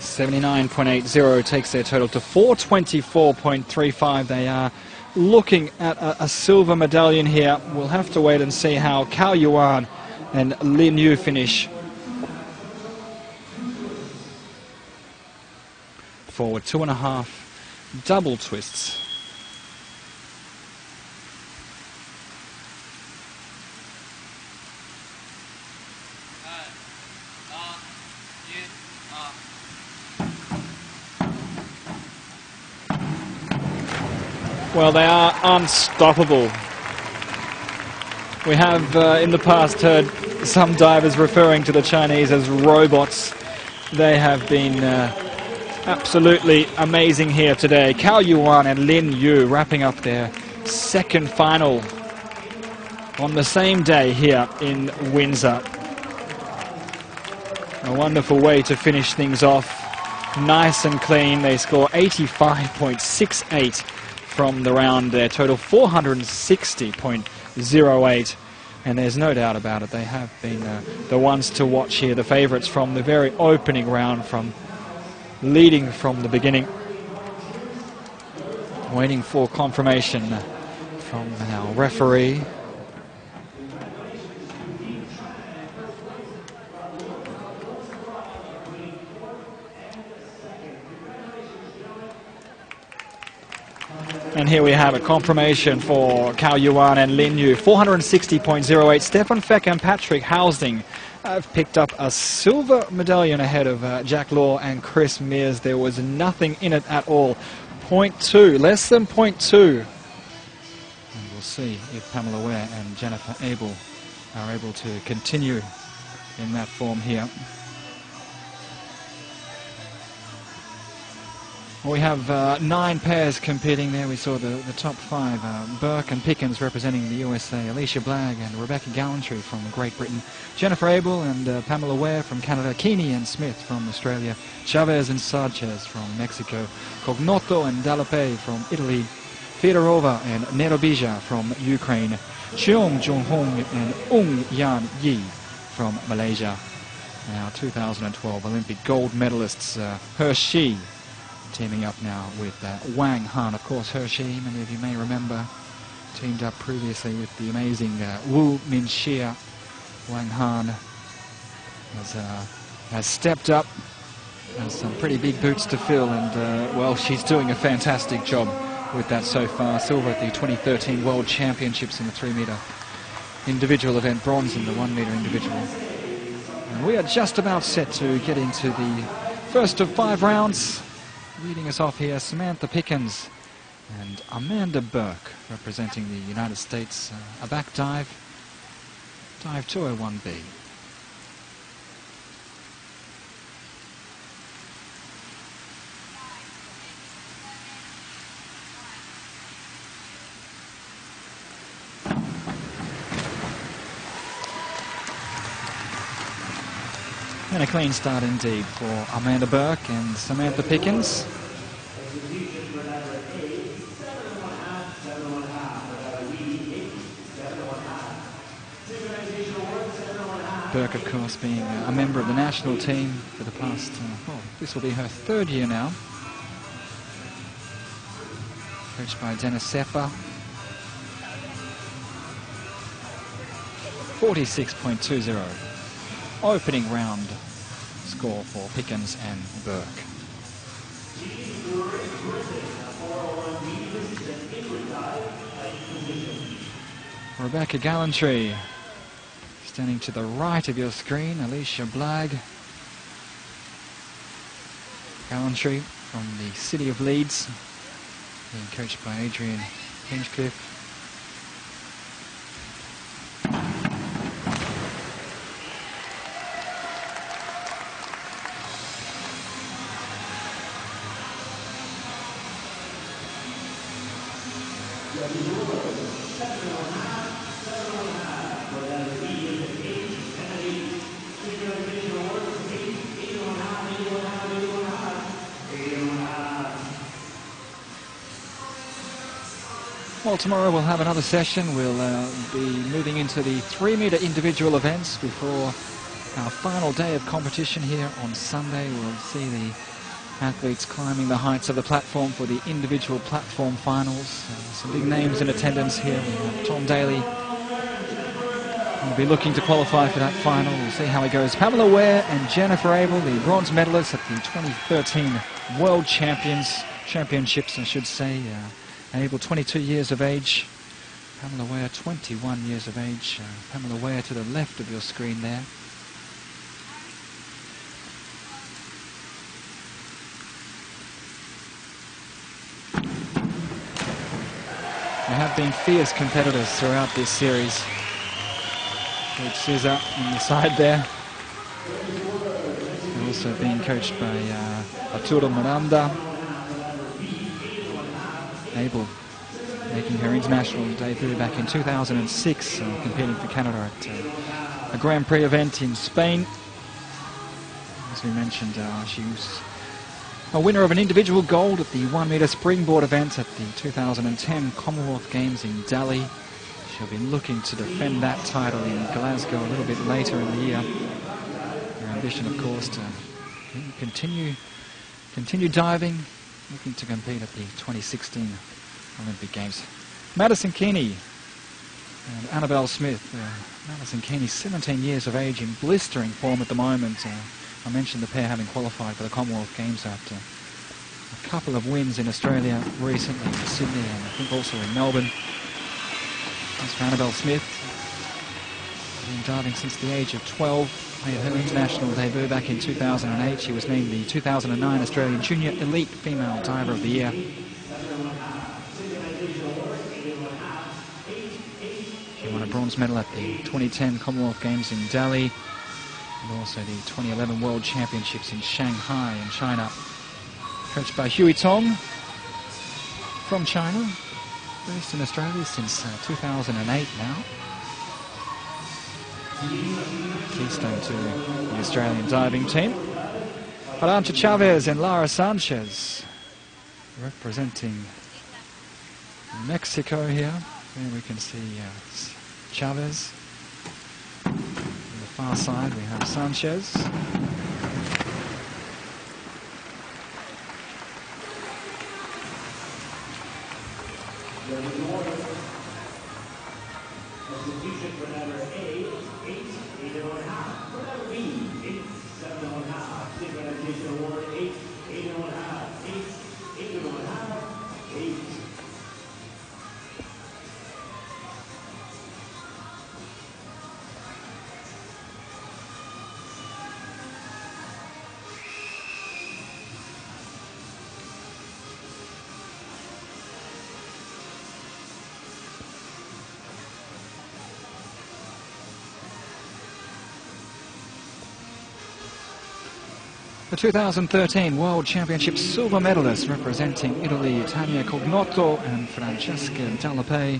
[SPEAKER 2] seventy-nine point eight zero takes their total to four twenty-four point three five. They are looking at a, a silver medallion here. We'll have to wait and see how Cao Yuan and Lin Yu finish. Forward two and a half double twists. Well, they are unstoppable. We have uh, in the past heard some divers referring to the Chinese as robots. They have been uh, absolutely amazing here today. Cao Yuan and Lin Yu wrapping up their second final on the same day here in Windsor. A wonderful way to finish things off. Nice and clean. They score eighty-five point six eight from the round. Their total four hundred sixty point zero eight. And there's no doubt about it, they have been uh, the ones to watch here, the favourites from the very opening round, from leading from the beginning. Waiting for confirmation from our referee. And here we have a confirmation for Cao Yuan and Lin Yu. four hundred sixty point zero eight. Stefan Feck and Patrick Housing have picked up a silver medallion ahead of uh, Jack Law and Chris Mears. There was nothing in it at all. point two, less than point two. And we'll see if Pamela Ware and Jennifer Abel are able to continue in that form here. We have uh, nine pairs competing there. We saw the, the top five. Uh, Burke and Pickens representing the U S A. Alicia Blagg and Rebecca Gallantry from Great Britain. Jennifer Abel and uh, Pamela Ware from Canada. Keeney and Smith from Australia. Chavez and Sanchez from Mexico. Cognoto and Dalape from Italy. Fedorova and Nerobija from Ukraine. Cheong Jong-hong and Ung Yan Yi from Malaysia. Now two thousand twelve Olympic gold medalists uh, Hershey teaming up now with uh, Wang Han. Of course, Hershey, many of you may remember, teamed up previously with the amazing uh, Wu Minxia. Wang Han has, uh, has stepped up, has some pretty big boots to fill, and uh, well, she's doing a fantastic job with that so far. Silver at the twenty thirteen World Championships in the three metre individual event, bronze in the one metre individual. And we are just about set to get into the first of five rounds. Leading us off here, Samantha Pickens and Amanda Burke representing the United States. Uh, a back dive, dive two oh one B. And a clean start indeed for Amanda Burke and Samantha Pickens. Burke, of course, being a member of the national team for the past, uh, well, this will be her third year now. Coached by Dennis Seppa. forty-six point two zero. Opening round score for Pickens and Burke. Rebecca Gallantry standing to the right of your screen. Alicia Blagg. Gallantry from the city of Leeds, being coached by Adrian Hinchcliffe. Well, tomorrow we'll have another session. We'll uh, be moving into the three metre individual events before Our final day of competition here on Sunday. We'll see the athletes climbing the heights of the platform for the individual platform finals. Uh, some big names in attendance here. We have Tom Daley. We'll be looking to qualify for that final. We'll see how it goes. Pamela Ware and Jennifer Abel, the bronze medalists at the twenty thirteen World Champions Championships, I should say. Uh, Abel, twenty-two years of age. Pamela Ware, twenty-one years of age. Uh, Pamela Ware to the left of your screen there. There have been fierce competitors throughout this series. Coach Cesar on the side there. And also being coached by uh, Arturo Miranda. Abel making her international debut back in two thousand six, uh, competing for Canada at uh, a Grand Prix event in Spain. As we mentioned, uh, she was a winner of an individual gold at the one metre springboard event at the two thousand ten Commonwealth Games in Delhi. She'll be looking to defend that title in Glasgow a little bit later in the year. Her ambition, of course, to continue, continue diving, looking to compete at the twenty sixteen Olympic Games. Madison Keeney and Annabelle Smith. Uh, Madison Keeney, seventeen years of age, in blistering form at the moment. Uh, I mentioned the pair having qualified for the Commonwealth Games after a couple of wins in Australia recently, in Sydney and I think also in Melbourne. As for Annabelle Smith, been diving since the age of twelve, made her international debut back in two thousand eight. She was named the two thousand nine Australian Junior Elite Female Diver of the Year. She won a bronze medal at the twenty ten Commonwealth Games in Delhi and also the twenty eleven World Championships in Shanghai in China. Coached by Huey Tong from China. Based in Australia since uh, two thousand eight now. Keystone to the Australian diving team. Arantxa Chavez and Lara Sanchez representing Mexico here. There we can see uh, Chavez. On the far side we have Sanchez.
[SPEAKER 1] Execution for ladder A, eight, eight and one half. For ladder B, eight, seven and one half. Synchronization award, eight, eight and one half. Eight, eight and one half. Eight.
[SPEAKER 2] The two thousand thirteen World Championship silver medalists representing Italy, Tania Cognoto and Francesca Dallapé.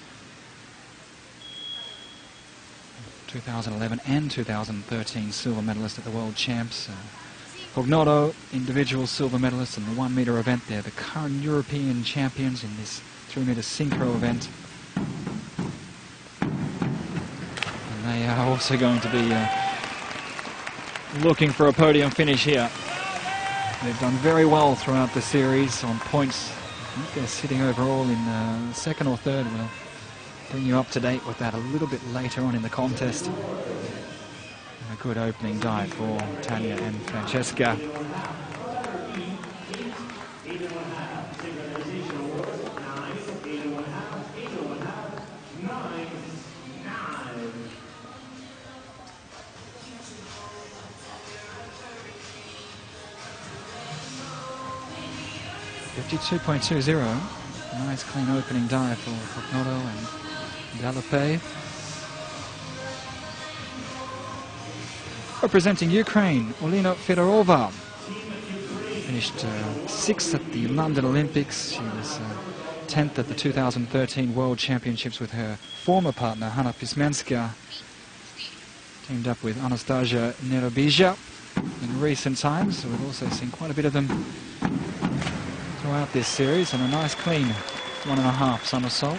[SPEAKER 2] two thousand eleven and two thousand thirteen silver medalists at the World Champs. Uh, Cognoto, individual silver medalist in the one metre event. They're the current European champions in this three metre synchro event. And they are also going to be uh, looking for a podium finish here. They've done very well throughout the series on points. I think they're sitting overall in uh, second or third. We'll bring you up to date with that a little bit later on in the contest. And a good opening dive for Tania and Francesca. fifty-two point two zero. Nice clean opening dive for Cognoto and Dallapé. Representing Ukraine, Olena Fedorova. Finished uh, sixth at the London Olympics. She was uh, tenth at the two thousand thirteen World Championships with her former partner, Hanna Pismenska. Teamed up with Anastasia Nerobija in recent times. So we've also seen quite a bit of them throughout this series, and a nice clean one and a half somersault.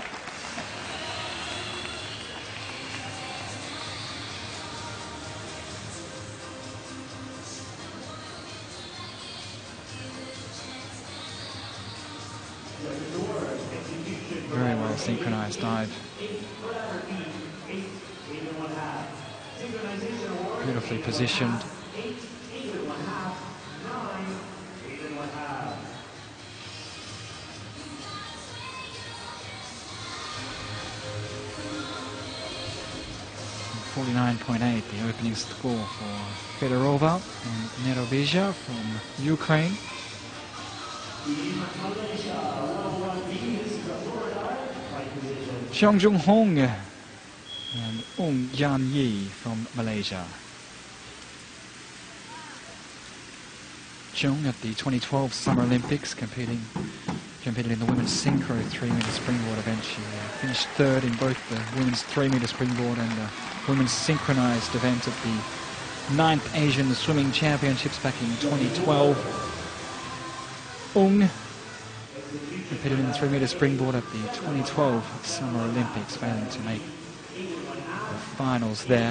[SPEAKER 2] Very well synchronized dive. Beautifully positioned. forty-nine point eight, the opening score for Fedorova and Nedovizha from Ukraine. Cheong Jung Hong and Ung Yan Yi from Malaysia. Cheong at the twenty twelve Summer Olympics competing competed in the women's synchro three meter springboard event. She uh, finished third in both the women's three meter springboard and the women's synchronized event at the ninth Asian Swimming Championships back in twenty twelve. Ung competed in the three meter springboard at the twenty twelve Summer Olympics, failing to make the finals there.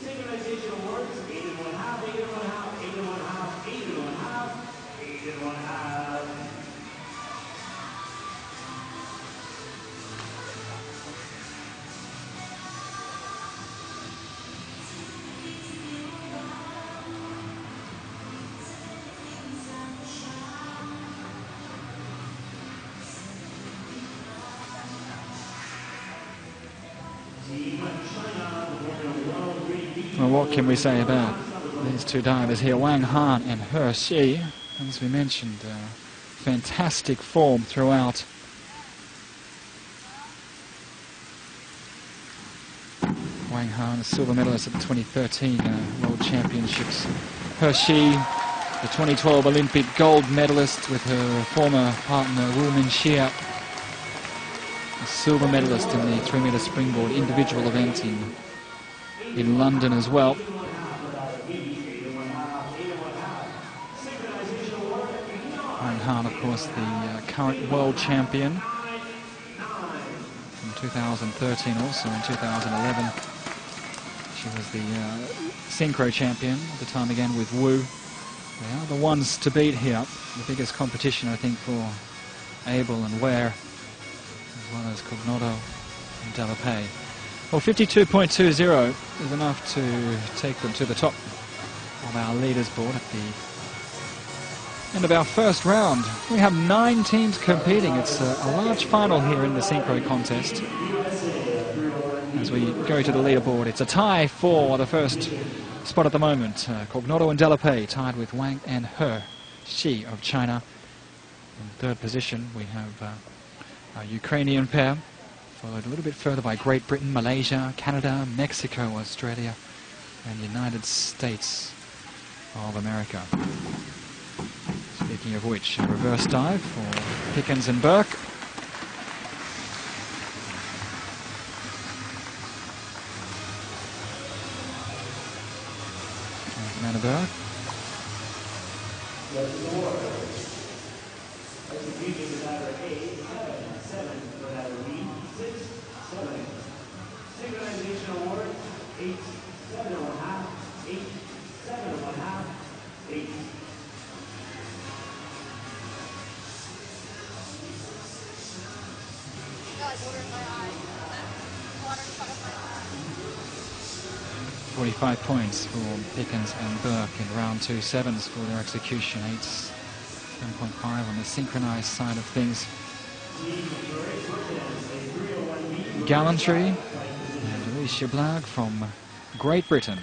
[SPEAKER 2] Well, what can we say about these two divers here, Wang Han and He Shi? As we mentioned, uh, fantastic form throughout. Wang Han, a silver medalist at the twenty thirteen uh, World Championships. He Shi, the twenty twelve Olympic gold medalist with her former partner Wu Minxia, a silver medalist in the three meter springboard individual event in in London as well. Wang Han, of course, the uh, current world champion from two thousand thirteen, also in two thousand eleven. She was the uh, synchro champion at the time, again with Wu. They are the ones to beat here. The biggest competition, I think, for Abel and Ware, as well as Cognoto and Delapay. Well, fifty-two point two zero is enough to take them to the top of our leaders board at the end of our first round. We have nine teams competing. It's a, a large final here in the synchro contest. As we go to the leaderboard, it's a tie for the first spot at the moment. Uh, Cognoto and Delapay tied with Wang and He Shi of China. In third position, we have uh, our Ukrainian pair, followed a little bit further by Great Britain, Malaysia, Canada, Mexico, Australia, and United States of America. Speaking of which, a reverse dive for Pickens and Burke. There's Amanda Burke.
[SPEAKER 1] Synchronization award, eight, seven and one half, eight, seven and one half, eight.
[SPEAKER 2] forty-five points for Pickens and Burke in round two, sevens for their execution, eight, seven point five on the synchronized side of things. Gallantry and Alicia Blagg from Great Britain.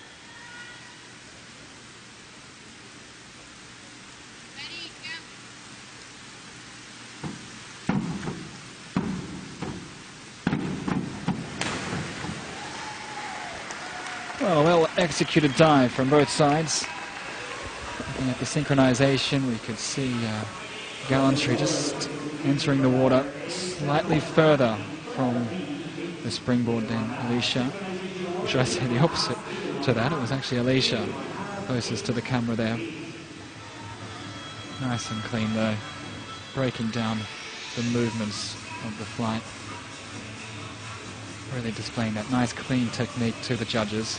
[SPEAKER 2] Well, a well-executed dive from both sides. Looking at the synchronization, we could see uh, Gallantry just entering the water slightly further from the springboard than Alicia. Or should I say the opposite to that? It was actually Alicia closest to the camera there. Nice and clean though, breaking down the movements of the flight. Really displaying that nice clean technique to the judges.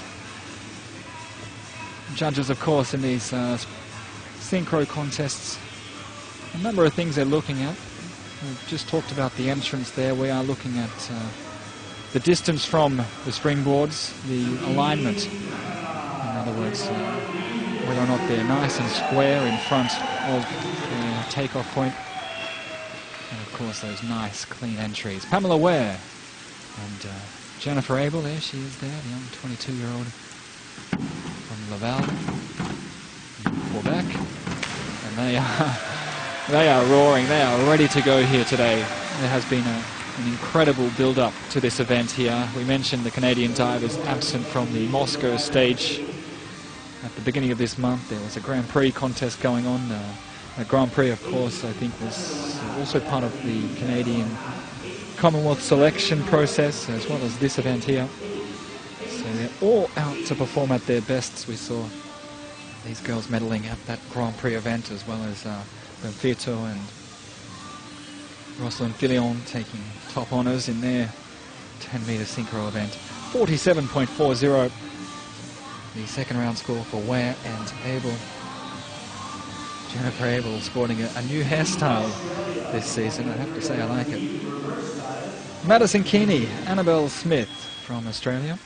[SPEAKER 2] Judges, of course, in these uh, synchro contests, a number of things they're looking at. we've just talked about the entrance there. We are looking at uh, the distance from the springboards, the alignment. In other words, uh, whether or not they're nice and square in front of the takeoff point. And of course those nice clean entries. Pamela Ware and uh, Jennifer Abel, there she is there, the young twenty-two year old from Laval, Quebec. And they are, they are roaring, they are ready to go here today. There has been a, an incredible build-up to this event here. We mentioned the Canadian divers absent from the Moscow stage. At the beginning of this month there was a Grand Prix contest going on. Uh, a Grand Prix, of course, I think was also part of the Canadian Commonwealth selection process, as well as this event here. So they're all out to perform at their best. We saw these girls medaling at that Grand Prix event, as well as uh, Benfito and Rosalind Filion taking top honours in their ten metre synchro event. forty-seven point four zero. The second round score for Ware and Abel. Jennifer Abel sporting a, a new hairstyle this season. I have to say I like it. Madison Keeney, Annabelle Smith from Australia.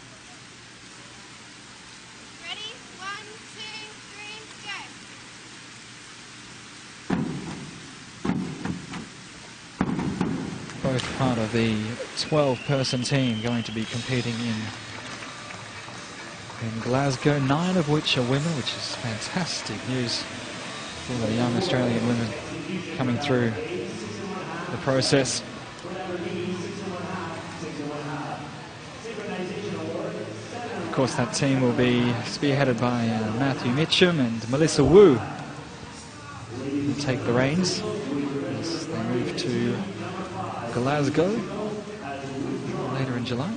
[SPEAKER 3] Ready? One, two, three, go.
[SPEAKER 2] Both part of the twelve person team going to be competing in in Glasgow, nine of which are women, which is fantastic news for the young Australian women coming through the process. Of course, that team will be spearheaded by uh, Matthew Mitchum and Melissa Wu, who will take the reins as they move to Glasgow later in July.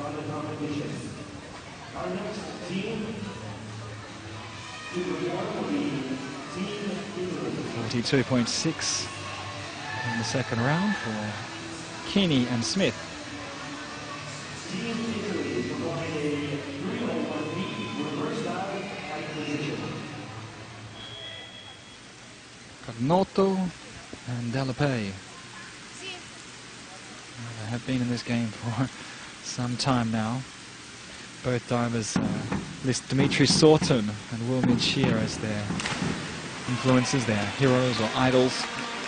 [SPEAKER 2] forty-two point six in the second round for Keeney and Smith. Cognoto and Delapay. They have been in this game for some time now. Both divers uh, list Dimitri Sorton and Will Mincheer as their influences, their heroes or idols.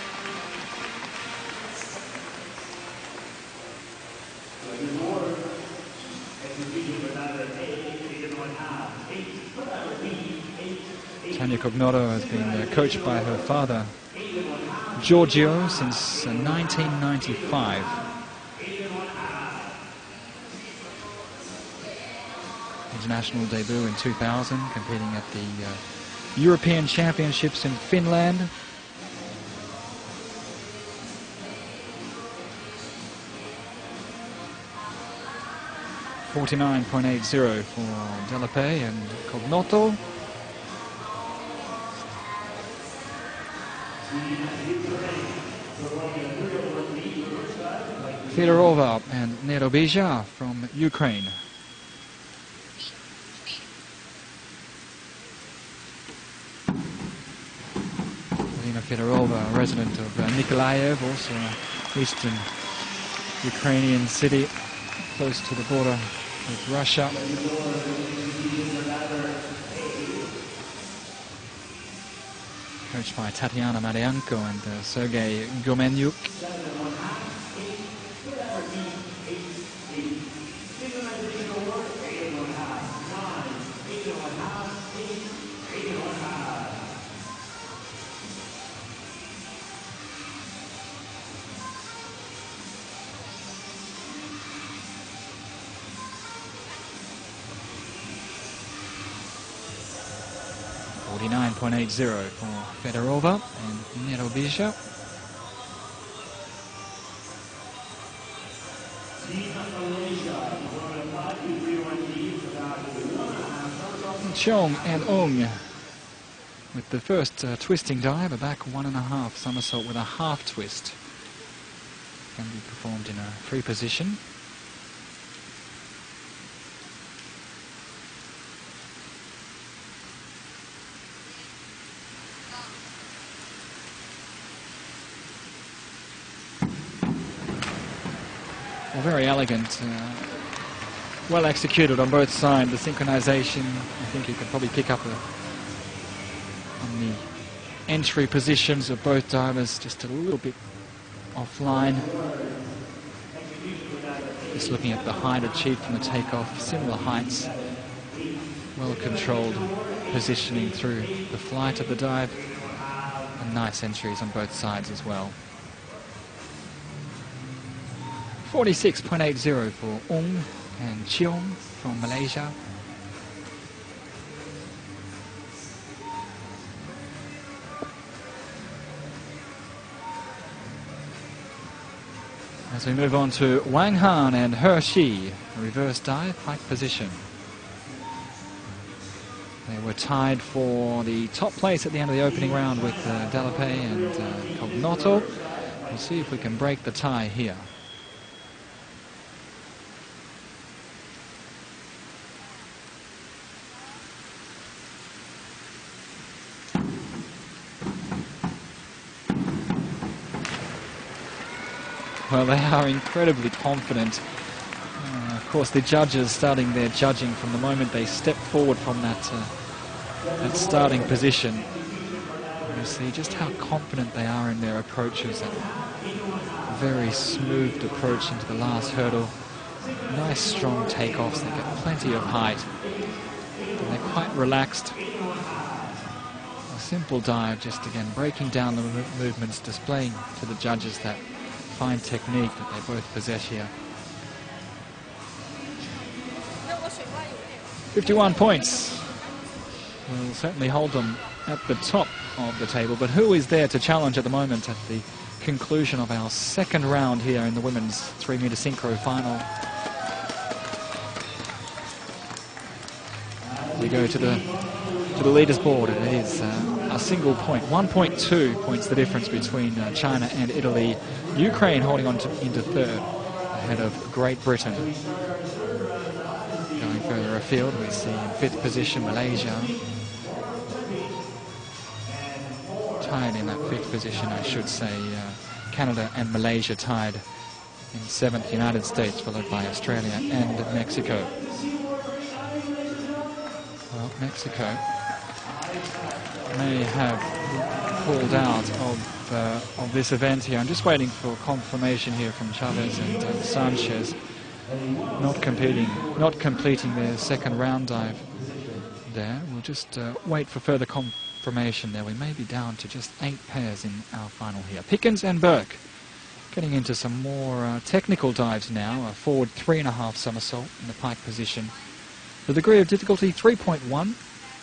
[SPEAKER 2] Tanya Cognoto has been uh, coached by her father Giorgio since uh, nineteen ninety-five. International debut in two thousand, competing at the uh, European Championships in Finland. forty-nine point eight zero for Delapay and Cognoto. Fedorova and Nerobija from Ukraine. Elena Fedorova, a resident of uh, Nikolaev, also an eastern Ukrainian city close to the border with Russia. Coached by Tatiana Marianko and uh, Sergei Gomenyuk. forty-nine point eight zero for Fedorova and Nerobija. Chong and Ong with the first uh, twisting dive, a back one and a half somersault with a half twist. Can be performed in a free position. Well, very elegant. Uh, well executed on both sides. The synchronization, I think you could probably pick up a, on the entry positions of both divers just a little bit offline. Just looking at the height achieved from the takeoff, similar heights, well controlled positioning through the flight of the dive, and nice entries on both sides as well. forty-six point eight zero for Ong and Cheong from Malaysia. As we move on to Wang Han and He Shi, reverse dive, pike position. They were tied for the top place at the end of the opening round with uh, Delape and uh, Cognoto. We'll see if we can break the tie here. Well, they are incredibly confident. Uh, of course, the judges starting their judging from the moment they step forward from that, uh, that starting position. You see just how confident they are in their approaches. That very smooth approach into the last hurdle. Nice, strong takeoffs. They get plenty of height. And they're quite relaxed. A simple dive, just again breaking down the movements, displaying to the judges that fine technique that they both possess here. fifty-one points. Will certainly hold them at the top of the table, but who is there to challenge at the moment at the conclusion of our second round here in the women's three meter synchro final? We go to the to the leaders board. It is uh, a single point, one point two points the difference between uh, China and Italy. Ukraine holding on to, into third, ahead of Great Britain. Going further afield, we see in fifth position Malaysia. Tied in that fifth position, I should say. Uh, Canada and Malaysia tied in seventh, United States, followed by Australia and Mexico. Well, Mexico may have pulled out of uh, of this event here. I'm just waiting for confirmation here from Chavez and uh, Sanchez. Not competing, not completing their second round dive there. We'll just uh, wait for further confirmation there. We may be down to just eight pairs in our final here. Pickens and Burke getting into some more uh, technical dives now. A forward three and a half somersault in the pike position. The degree of difficulty three point one.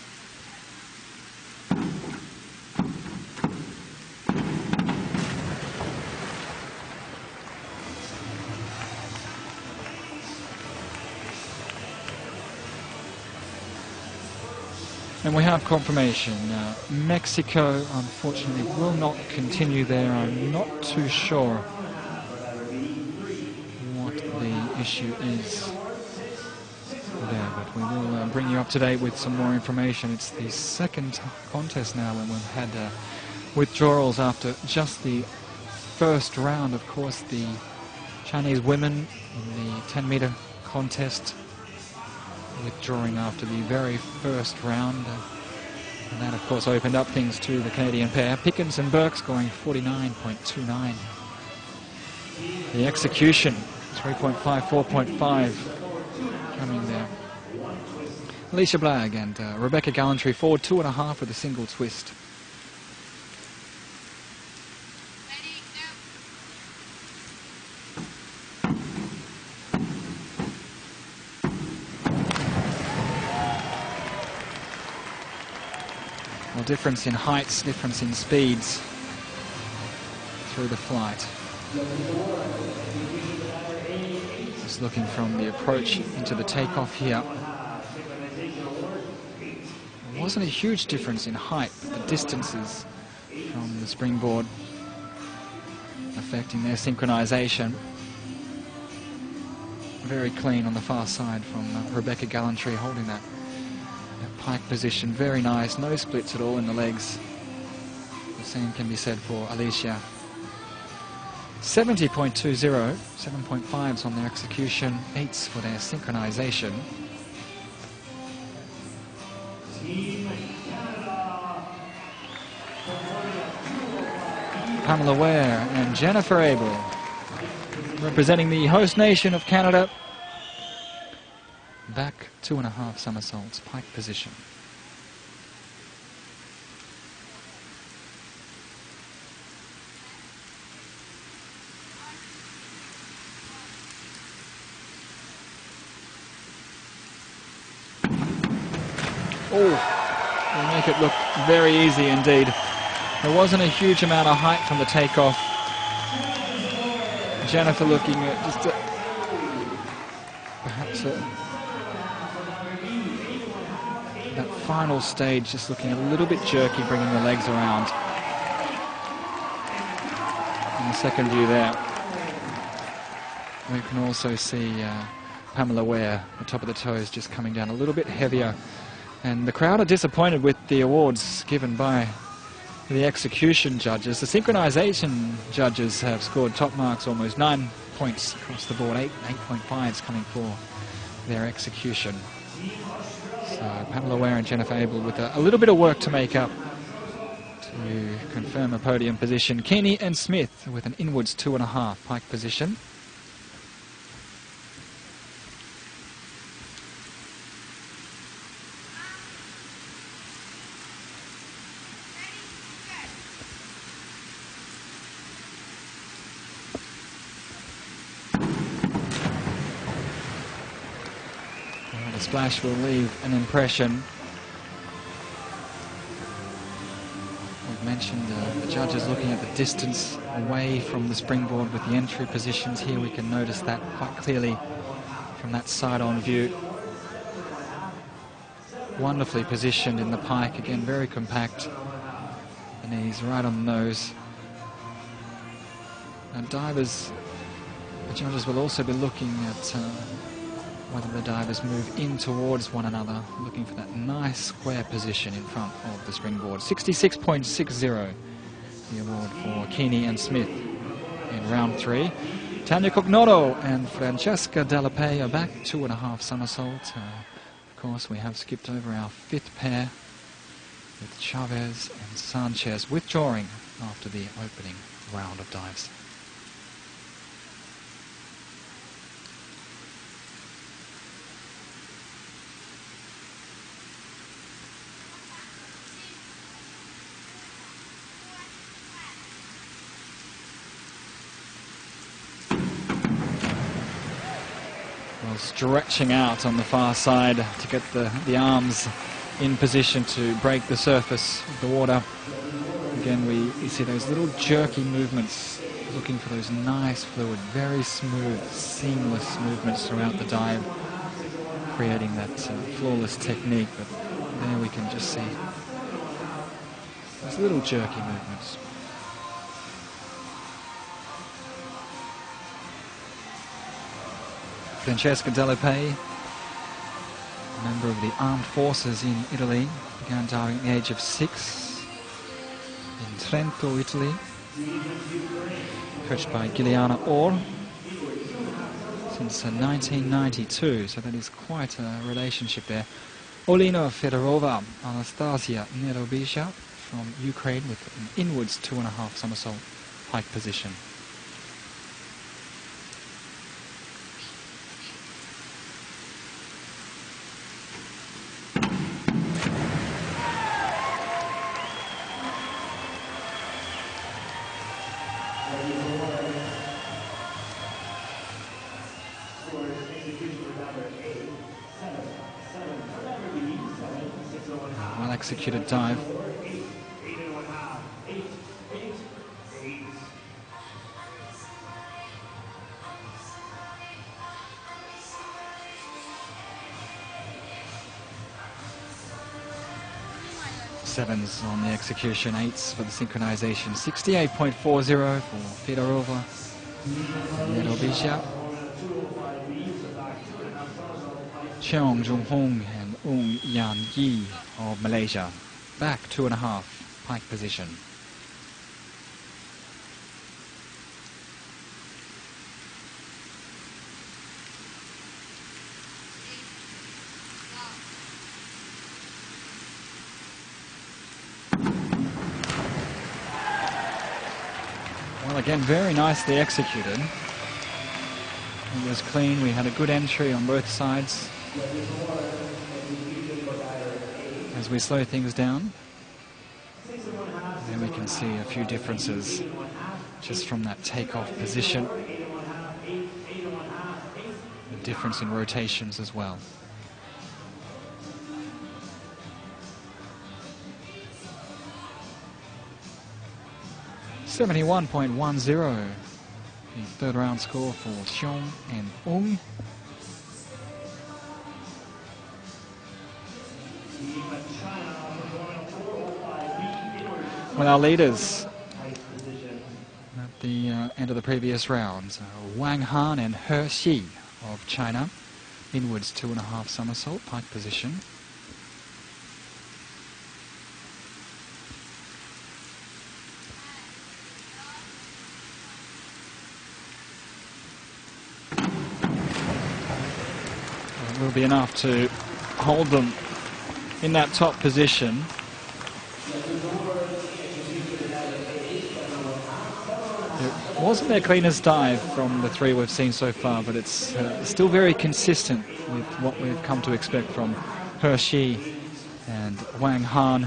[SPEAKER 2] And we have confirmation. Uh, Mexico, unfortunately, will not continue there. I'm not too sure what the issue is there, but we will uh, bring you up to date with some more information. It's the second contest now when we've had uh, withdrawals after just the first round. Of course, the Chinese women in the ten meter contest withdrawing after the very first round. Uh, and that, of course, opened up things to the Canadian pair. Pickens and Burke scoring forty-nine point two nine. The execution, three point five, four point five coming there. Alicia Blagg and uh, Rebecca Gallantry forward two and a half with a single twist. Well, difference in heights, difference in speeds through the flight. Just looking from the approach into the takeoff here. There wasn't a huge difference in height, but the distances from the springboard affecting their synchronization. Very clean on the far side from uh, Rebecca Gallantry holding that, that pike position. Very nice, no splits at all in the legs. The same can be said for Alicia. seventy point two zero, seven point fives on their execution, eights for their synchronization. Pamela Ware and Jennifer Abel, representing the host nation of Canada. Back two and a half somersaults, pike position. Oh, will make it look very easy indeed. There wasn't a huge amount of height from the takeoff. Jennifer looking at just a, perhaps a, that final stage, just looking a little bit jerky, bringing the legs around. In the second view there, we can also see uh, Pamela Ware, the top of the toes, just coming down a little bit heavier. And the crowd are disappointed with the awards given by the execution judges. The synchronization judges have scored top marks, almost nine points across the board, eight, eight point fives coming for their execution. So Pamela Ware and Jennifer Abel with a, a little bit of work to make up to confirm a podium position. Keeney and Smith with an inwards two and a half pike position. Splash will leave an impression. We've mentioned uh, the judges looking at the distance away from the springboard with the entry positions. Here we can notice that quite clearly from that side-on view. Wonderfully positioned in the pike, again very compact. The knees right on the nose. And divers, the judges will also be looking at uh, whether the divers move in towards one another, looking for that nice square position in front of the springboard. sixty-six point six zero, the award for Keeney and Smith in round three. Tanya Cognotto and Francesca Delapay are back two and a half somersaults. Uh, of course, we have skipped over our fifth pair with Chavez and Sanchez withdrawing after the opening round of dives. Stretching out on the far side to get the, the arms in position to break the surface of the water. Again, we, we see those little jerky movements, looking for those nice fluid, very smooth, seamless movements throughout the dive, creating that uh, flawless technique. But there we can just see those little jerky movements. Francesca Delapay, a member of the armed forces in Italy, began diving at the age of six in Trento, Italy, coached by Giuliana Orr since uh, nineteen ninety-two, so that is quite a relationship there. Olena Fedorova, Anastasia Nerobisha from Ukraine with an inwards two and a half somersault pike position. Well executed dive. Sevens on the execution, eights for the synchronization. sixty-eight point four zero for Fedorova, Nerobisha, Cheong Jung Hong and Ung Yan Yi of Malaysia. Back two and a half, pike position. Well, again, very nicely executed. It was clean. We had a good entry on both sides. As we slow things down, then we can see a few differences just from that takeoff position. The difference in rotations as well. seventy-one point one zero, the third round score for Xiong and Ong. Well, our leaders at the uh, end of the previous round, uh, Wang Han and He Xi of China, inwards two and a half somersault, pike position. Will be enough to hold them in that top position. It wasn't their cleanest dive from the three we've seen so far, but it's uh, still very consistent with what we've come to expect from He Xi and Wang Han.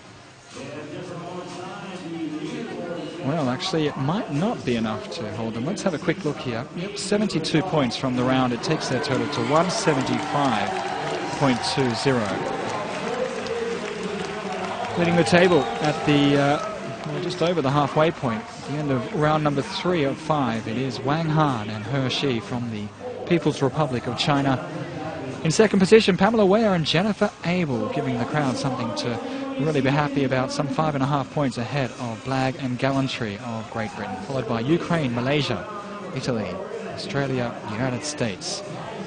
[SPEAKER 2] Well, actually, it might not be enough to hold them. Let's have a quick look here. Yep, seventy-two points from the round. It takes their total to one seventy-five point two zero. Leading the table at the, uh, well, just over the halfway point. At the end of round number three of five, it is Wang Han and He Xi from the People's Republic of China. In second position, Pamela Ware and Jennifer Abel, giving the crowd something to really be happy about, some five and a half points ahead of Blagg and Gallantry of Great Britain, followed by Ukraine, Malaysia, Italy, Australia, United States.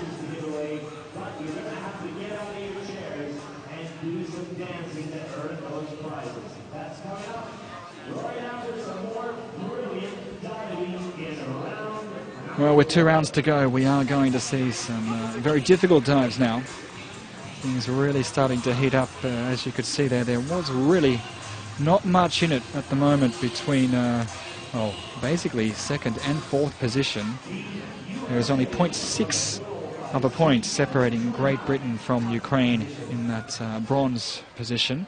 [SPEAKER 2] Well, with two rounds to go, we are going to see some uh, very difficult dives now. Things are really starting to heat up. Uh, as you could see there, there was really not much in it at the moment between, uh, well, basically second and fourth position. There is only zero point six of a point separating Great Britain from Ukraine in that uh, bronze position.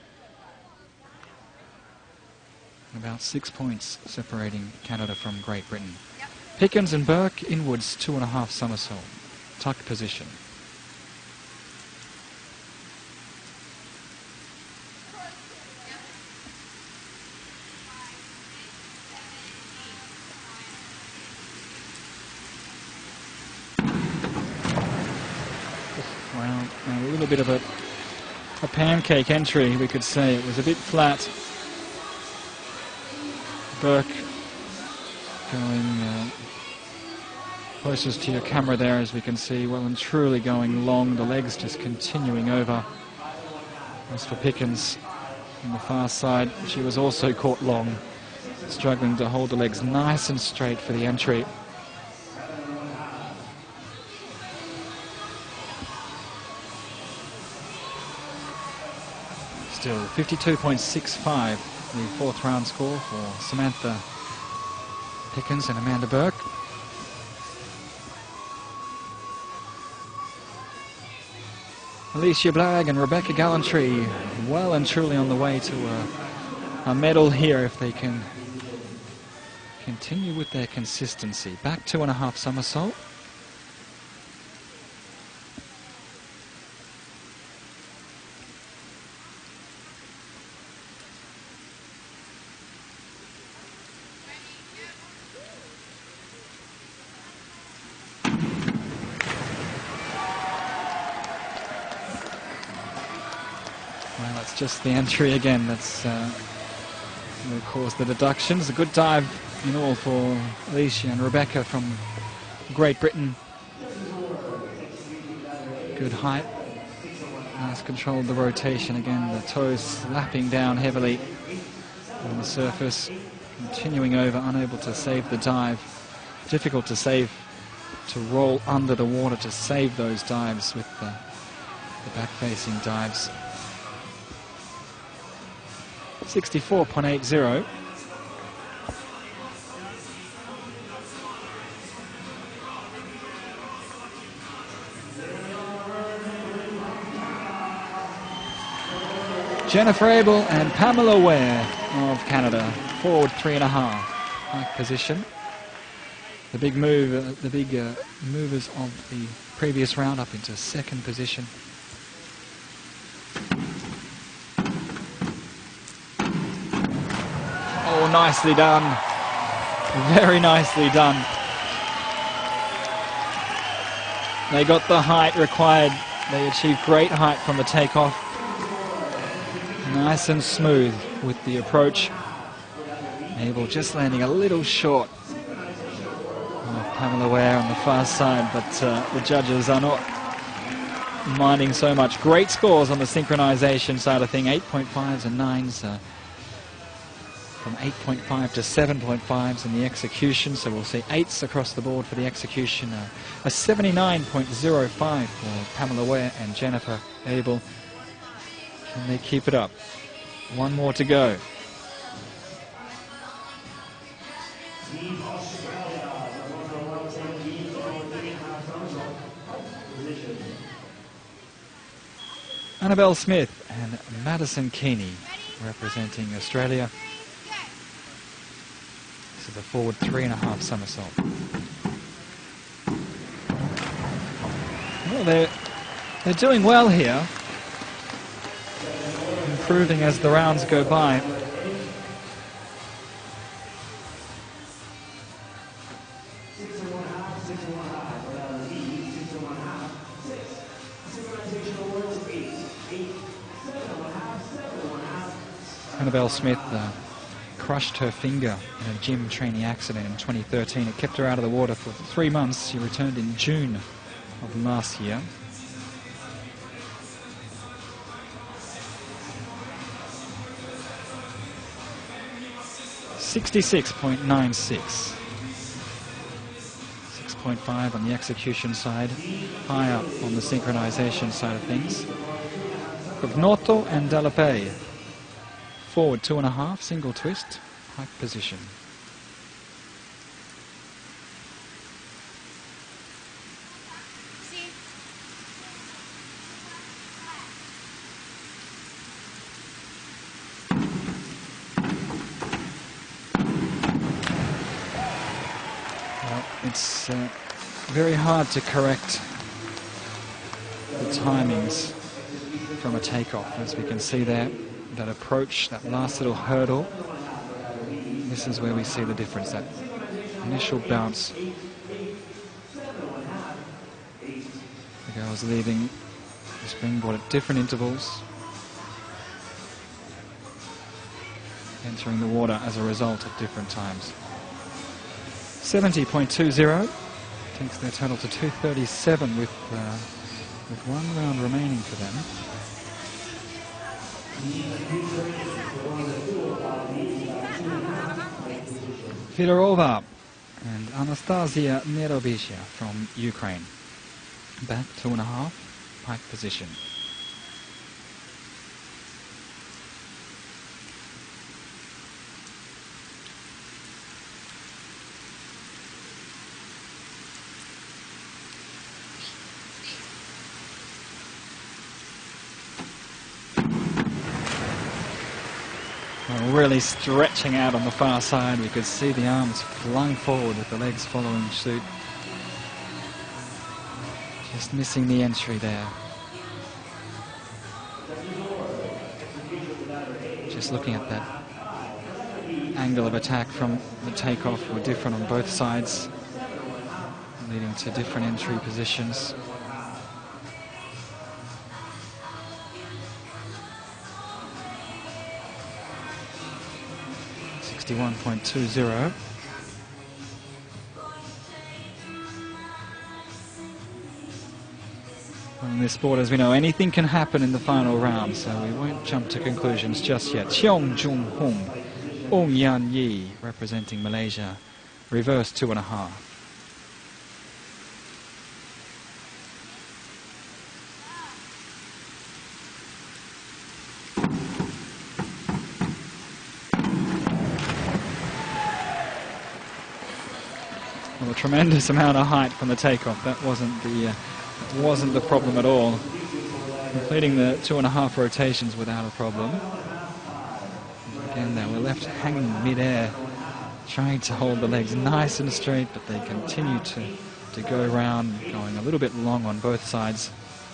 [SPEAKER 2] About six points separating Canada from Great Britain. Yep. Pickens and Burke inwards two and a half somersault, tucked position. Well, a little bit of a, a pancake entry, we could say. It was a bit flat. Burke going uh, closest to your camera there, as we can see, well and truly going long, the legs just continuing over. As for Pickens on the far side, she was also caught long, struggling to hold the legs nice and straight for the entry. Still fifty-two point six five, the fourth round score for Samantha Pickens and Amanda Burke. Alicia Blagg and Rebecca Gallantry well and truly on the way to a, a medal here if they can continue with their consistency. Back two and a half somersault. Well, that's just the entry again. That's uh, will cause the deductions. A good dive in all for Alicia and Rebecca from Great Britain. Good height. Has controlled the rotation again. The toes slapping down heavily on the surface. Continuing over, unable to save the dive. Difficult to save, to roll under the water to save those dives with the, the back-facing dives. sixty-four point eight zero. Jennifer Abel and Pamela Ware of Canada, forward three and a half, high position. The big move, uh, the big uh, movers of the previous round up into second position. Oh, nicely done. Very nicely done. They got the height required. They achieved great height from the takeoff. Nice and smooth with the approach. Abel just landing a little short of Pamela Ware on the far side, but uh, the judges are not minding so much. Great scores on the synchronization side of thing, eight point fives and nines. Uh, from eight point five to seven point fives in the execution, so we'll see eights across the board for the execution. Uh, a seventy-nine point oh five for Pamela Ware and Jennifer Abel. Can they keep it up? One more to go. Annabelle Smith and Madison Keeney representing Australia. This is a forward three and a half somersault. Well, they're, they're doing well here. Improving as the rounds go by. Annabelle Smith uh, crushed her finger in a gym training accident in twenty thirteen. It kept her out of the water for three months. She returned in June of last year. sixty-six point nine six. six point five on the execution side, high up on the synchronization side of things. Cognoto and Dalapay. Forward two and a half, single twist, high position. It's uh, very hard to correct the timings from a takeoff, as we can see there. That approach, that last little hurdle, this is where we see the difference, that initial bounce. The girls leaving the springboard at different intervals, entering the water as a result at different times. seventy point two zero takes their total to two thirty-seven with, uh, with one round remaining for them. Fedorova and Anastasia Nerobisha from Ukraine. Back two and a half, pike position. Really stretching out on the far side. We could see the arms flung forward with the legs following suit. Just missing the entry there. Just looking at that angle of attack from the takeoff were different on both sides, leading to different entry positions. sixty-one point two zero. In this sport, as we know, anything can happen in the final round, so we won't jump to conclusions just yet. Cheong Jung Hung, Ong Yan Yi, representing Malaysia, reverse two and a half. Well, a tremendous amount of height from the takeoff. That wasn't the uh, wasn't the problem at all. completing the two and a half rotations without a problem. Again, they were left hanging mid-air, trying to hold the legs nice and straight, but they continue to, to go around, going a little bit long on both sides.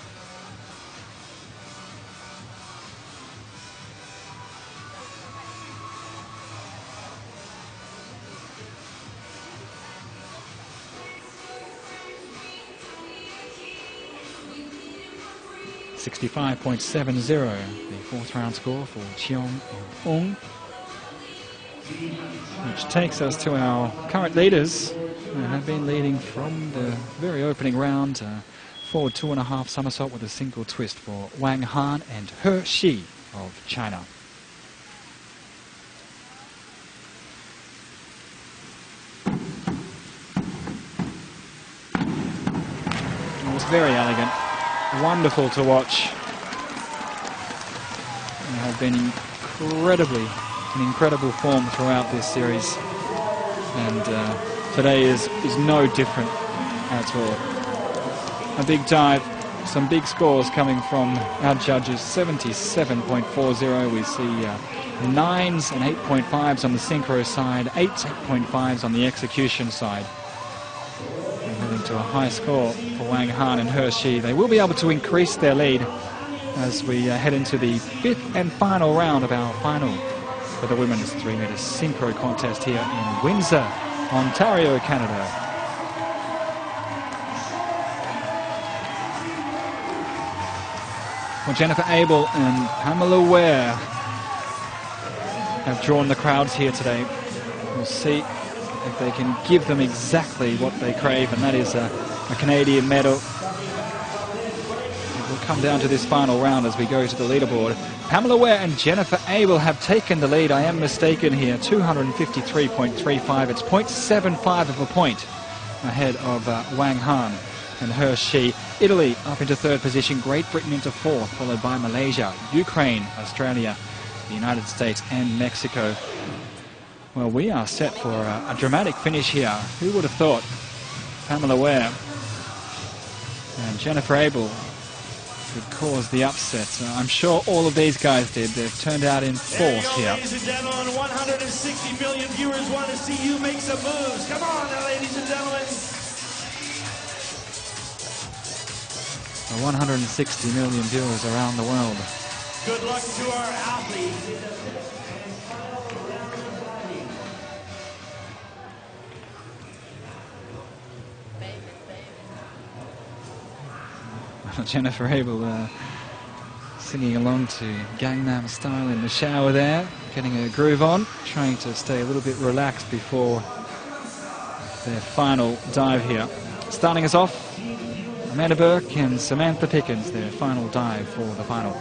[SPEAKER 2] sixty-five point seven zero, the fourth round score for Cheong and Ong, which takes us to our current leaders, who have been leading from the very opening round. Uh, forward two and a half somersault with a single twist for Wang Han and He Shi of China. It was very elegant. Wonderful to watch. They have been incredibly, in incredible form throughout this series, and uh, today is is no different at all. A big dive, some big scores coming from our judges. seventy-seven point four zero. We see uh, nines and eight point fives on the synchro side, eights, eight point fives on the execution side. To a high score for Wang Han and He Shi. They will be able to increase their lead as we uh, head into the fifth and final round of our final for the women's three metre synchro contest here in Windsor, Ontario, Canada. Well, Jennifer Abel and Pamela Ware have drawn the crowds here today. We'll see if they can give them exactly what they crave, and that is a, a Canadian medal. It will come down to this final round as we go to the leaderboard. Pamela Ware and Jennifer Abel have taken the lead. I am mistaken here, two fifty-three point three five. It's zero point seven five of a point ahead of uh, Wang Han and He Shi. Italy up into third position, Great Britain into fourth, followed by Malaysia, Ukraine, Australia, the United States and Mexico. Well, we are set for a, a dramatic finish here. Who would have thought Pamela Ware and Jennifer Abel could cause the upset? Uh, I'm sure all of these guys did. They've turned out in fourth here.
[SPEAKER 1] Ladies and gentlemen, one hundred sixty million viewers want to see you make some moves. Come on now, ladies and gentlemen.
[SPEAKER 2] one hundred sixty million viewers around the world.
[SPEAKER 1] Good luck to our athletes.
[SPEAKER 2] Jennifer Abel uh, singing along to Gangnam Style in the shower there, getting a groove on, trying to stay a little bit relaxed before their final dive here. Starting us off, Amanda Burke and Samantha Pickens, their final dive for the final.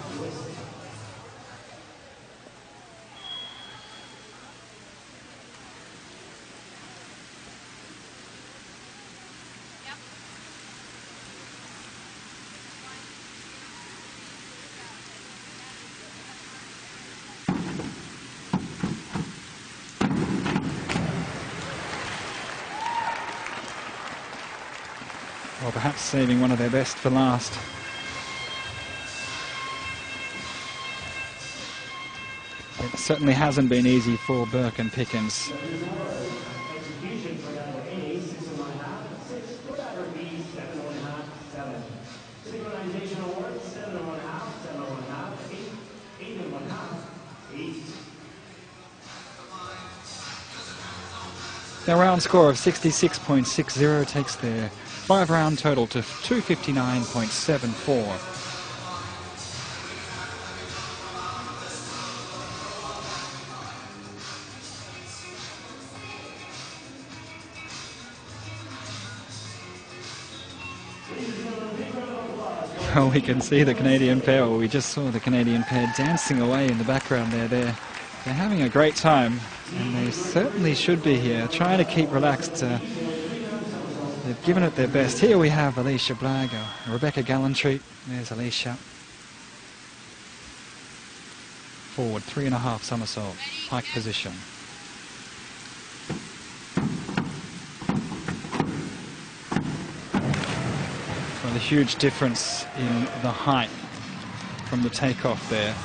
[SPEAKER 2] Or perhaps saving one of their best for last. It certainly hasn't been easy for Burke and Pickens. Their round score of sixty-six point six zero takes their five round total to two fifty-nine point seven four. Well, we can see the Canadian pair, or we just saw the Canadian pair dancing away in the background there. They're, they're having a great time, and they certainly should be here, trying to keep relaxed. Uh, They've given it their best. Here we have Alicia Blagg, uh, Rebecca Gallantry. There's Alicia. Forward, three and a half somersault, pike position. Well, a huge difference in the height from the takeoff there.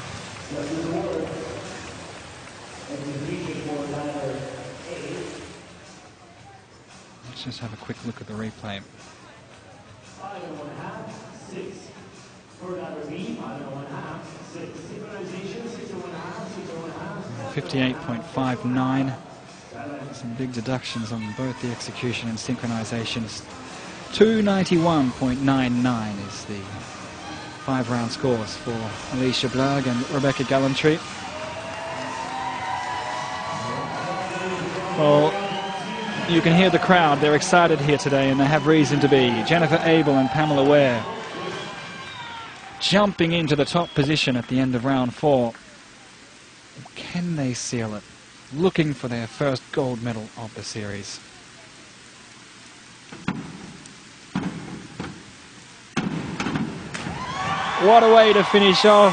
[SPEAKER 2] Let's just have a quick look at the replay.
[SPEAKER 1] Five and one half, six. For diver B, five and one half, six. Synchronization, six and one half, six and one half.
[SPEAKER 2] fifty-eight point five nine. Some big deductions on both the execution and synchronizations. two ninety-one point nine nine is the five round scores for Alicia Blarg and Rebecca Gallantry. Well, you can hear the crowd. They're excited here today, and they have reason to be. Jennifer Abel and Pamela Ware jumping into the top position at the end of round four. Can they seal it? Looking for their first gold medal of the series. What a way to finish off.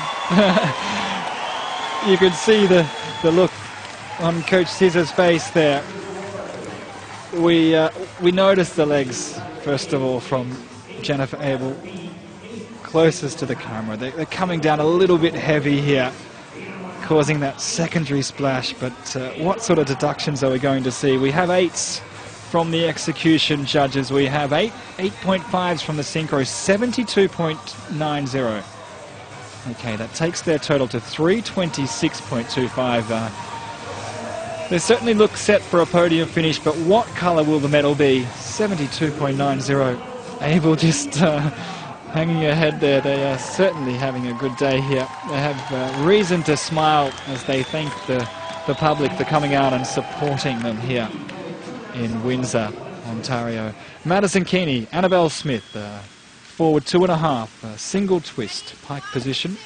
[SPEAKER 2] You could see the, the look on Coach Scissors' face there. We, uh, we noticed the legs, first of all, from Jennifer Abel, closest to the camera. They, they're coming down a little bit heavy here, causing that secondary splash. But uh, what sort of deductions are we going to see? We have eights from the execution judges. We have eight, eight point fives from the synchro, seventy-two point nine zero. Okay, that takes their total to three twenty-six point two five. Uh, they certainly look set for a podium finish, but what colour will the medal be? seventy-two point nine zero. Abel just uh, hanging her head there. They are certainly having a good day here. They have uh, reason to smile as they thank the, the public for coming out and supporting them here in Windsor, Ontario. Madison Keeney, Annabelle Smith, uh, forward two and a half, uh, single twist, pike position.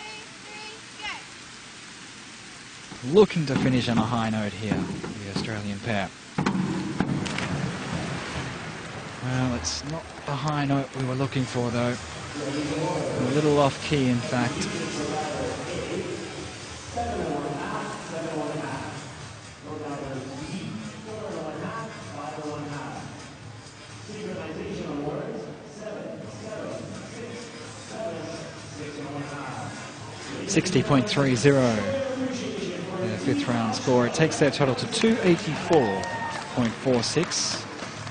[SPEAKER 2] Looking to finish on a high note here, the Australian pair. Well, it's not the high note we were looking for, though. A little off key, in fact. sixty point three zero, their fifth round score. It takes their total to two eighty-four point four six.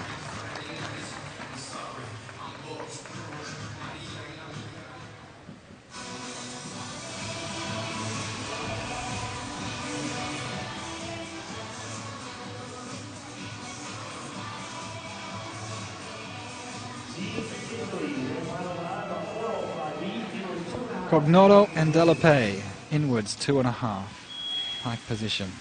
[SPEAKER 2] Cognoto and Delapay, inwards two and a half, pike position.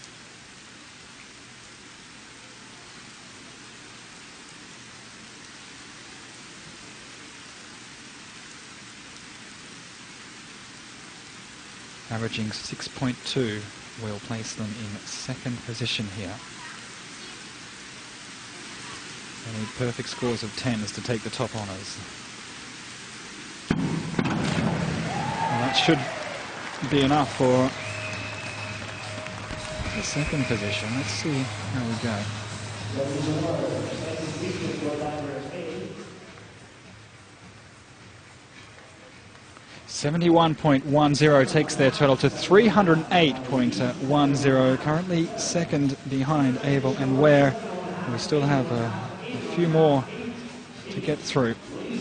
[SPEAKER 2] Averaging six point two, will place them in second position here. They need perfect scores of tens to take the top honours. That should be enough for the second position. Let's see how we go. seventy-one point one zero takes their total to three hundred eight point one zero. Currently second behind Abel and Ware. We still have a, a few more to get through.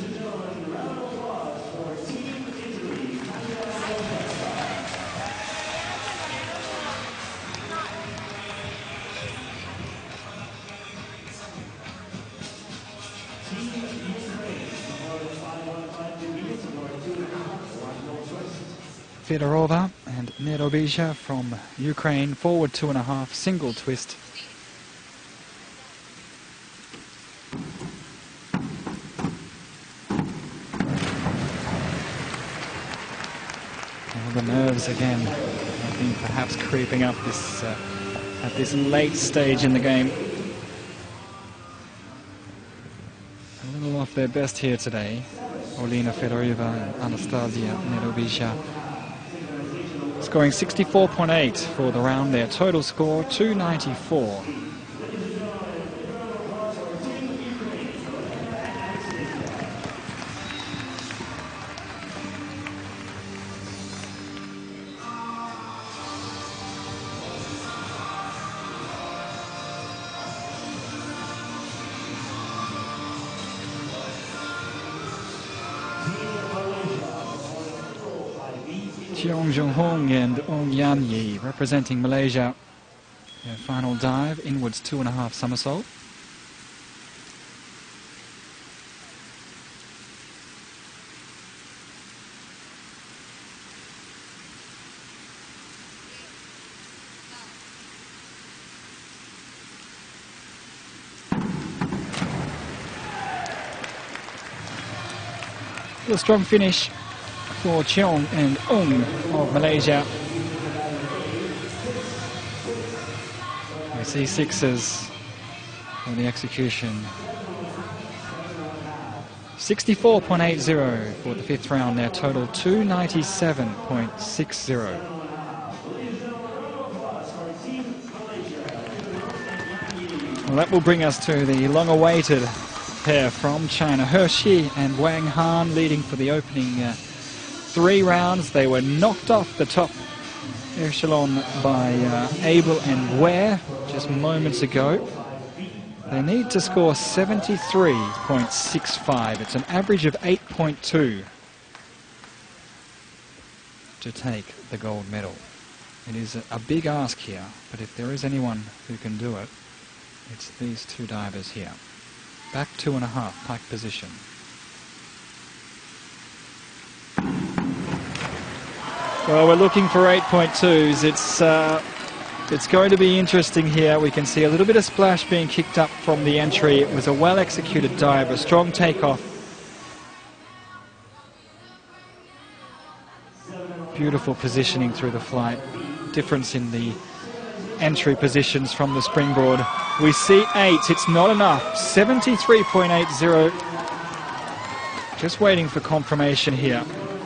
[SPEAKER 2] Fedorova and Nedobizha from Ukraine, forward two and a half, single twist. Well, the nerves again, I think perhaps creeping up this uh, at this late stage in the game. A little off their best here today. Olena Fedorova and Anastasia Nedobizha. Scoring sixty-four point eight for the round there. Total score two ninety-four. Cheong Jung Hong and Ong Yan Yi representing Malaysia. Their final dive, inwards two and a half somersault. A strong finish for Cheong and Ong of Malaysia. We see sixes for the execution. sixty-four point eight zero for the fifth round, their total two ninety-seven point six zero. Well, that will bring us to the long-awaited pair from China, He Shi and Wang Han, leading for the opening uh, three rounds. They were knocked off the top echelon by uh, Abel and Ware just moments ago. They need to score seventy-three point six five. It's an average of eight point two to take the gold medal. It is a, a big ask here, but if there is anyone who can do it, it's these two divers here. Back two and a half, pike position. Well, we're looking for eight point twos. It's, uh, it's going to be interesting here. We can see a little bit of splash being kicked up from the entry. It was a well-executed dive, a strong takeoff. Beautiful positioning through the flight. Difference in the entry positions from the springboard. We see eight, it's not enough. seventy-three point eight zero. Just waiting for confirmation here.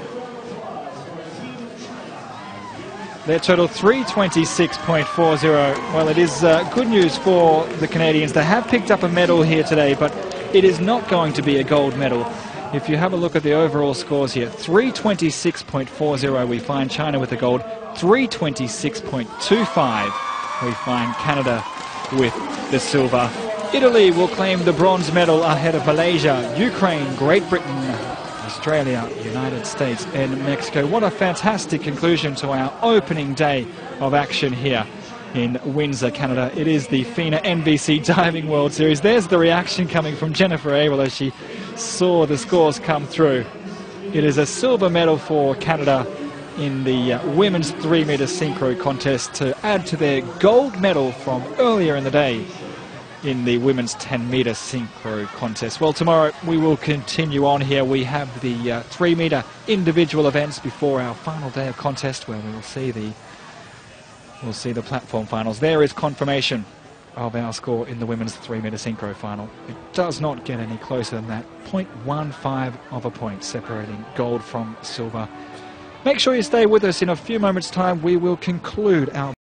[SPEAKER 2] Their total three twenty-six point four zero. Well, it is uh, good news for the Canadians. They have picked up a medal here today, but it is not going to be a gold medal. If you have a look at the overall scores here, three twenty-six point four zero, we find China with the gold. three twenty-six point two five, we find Canada with the silver. Italy will claim the bronze medal ahead of Malaysia, Ukraine, Great Britain, Australia, United States and Mexico. What a fantastic conclusion to our opening day of action here in Windsor, Canada. It is the FINA N B C Diving World Series. There's the reaction coming from Jennifer Abel as she saw the scores come through. It is a silver medal for Canada in the uh, women's three metre synchro contest to add to their gold medal from earlier in the day in the women's ten metre synchro contest. Well, tomorrow we will continue on here. We have the uh, three metre individual events before our final day of contest, where we will see the we'll see the platform finals. There is confirmation of our score in the women's three metre synchro final. It does not get any closer than that. zero point one five of a point separating gold from silver. Make sure you stay with us. In a few moments' time we will conclude our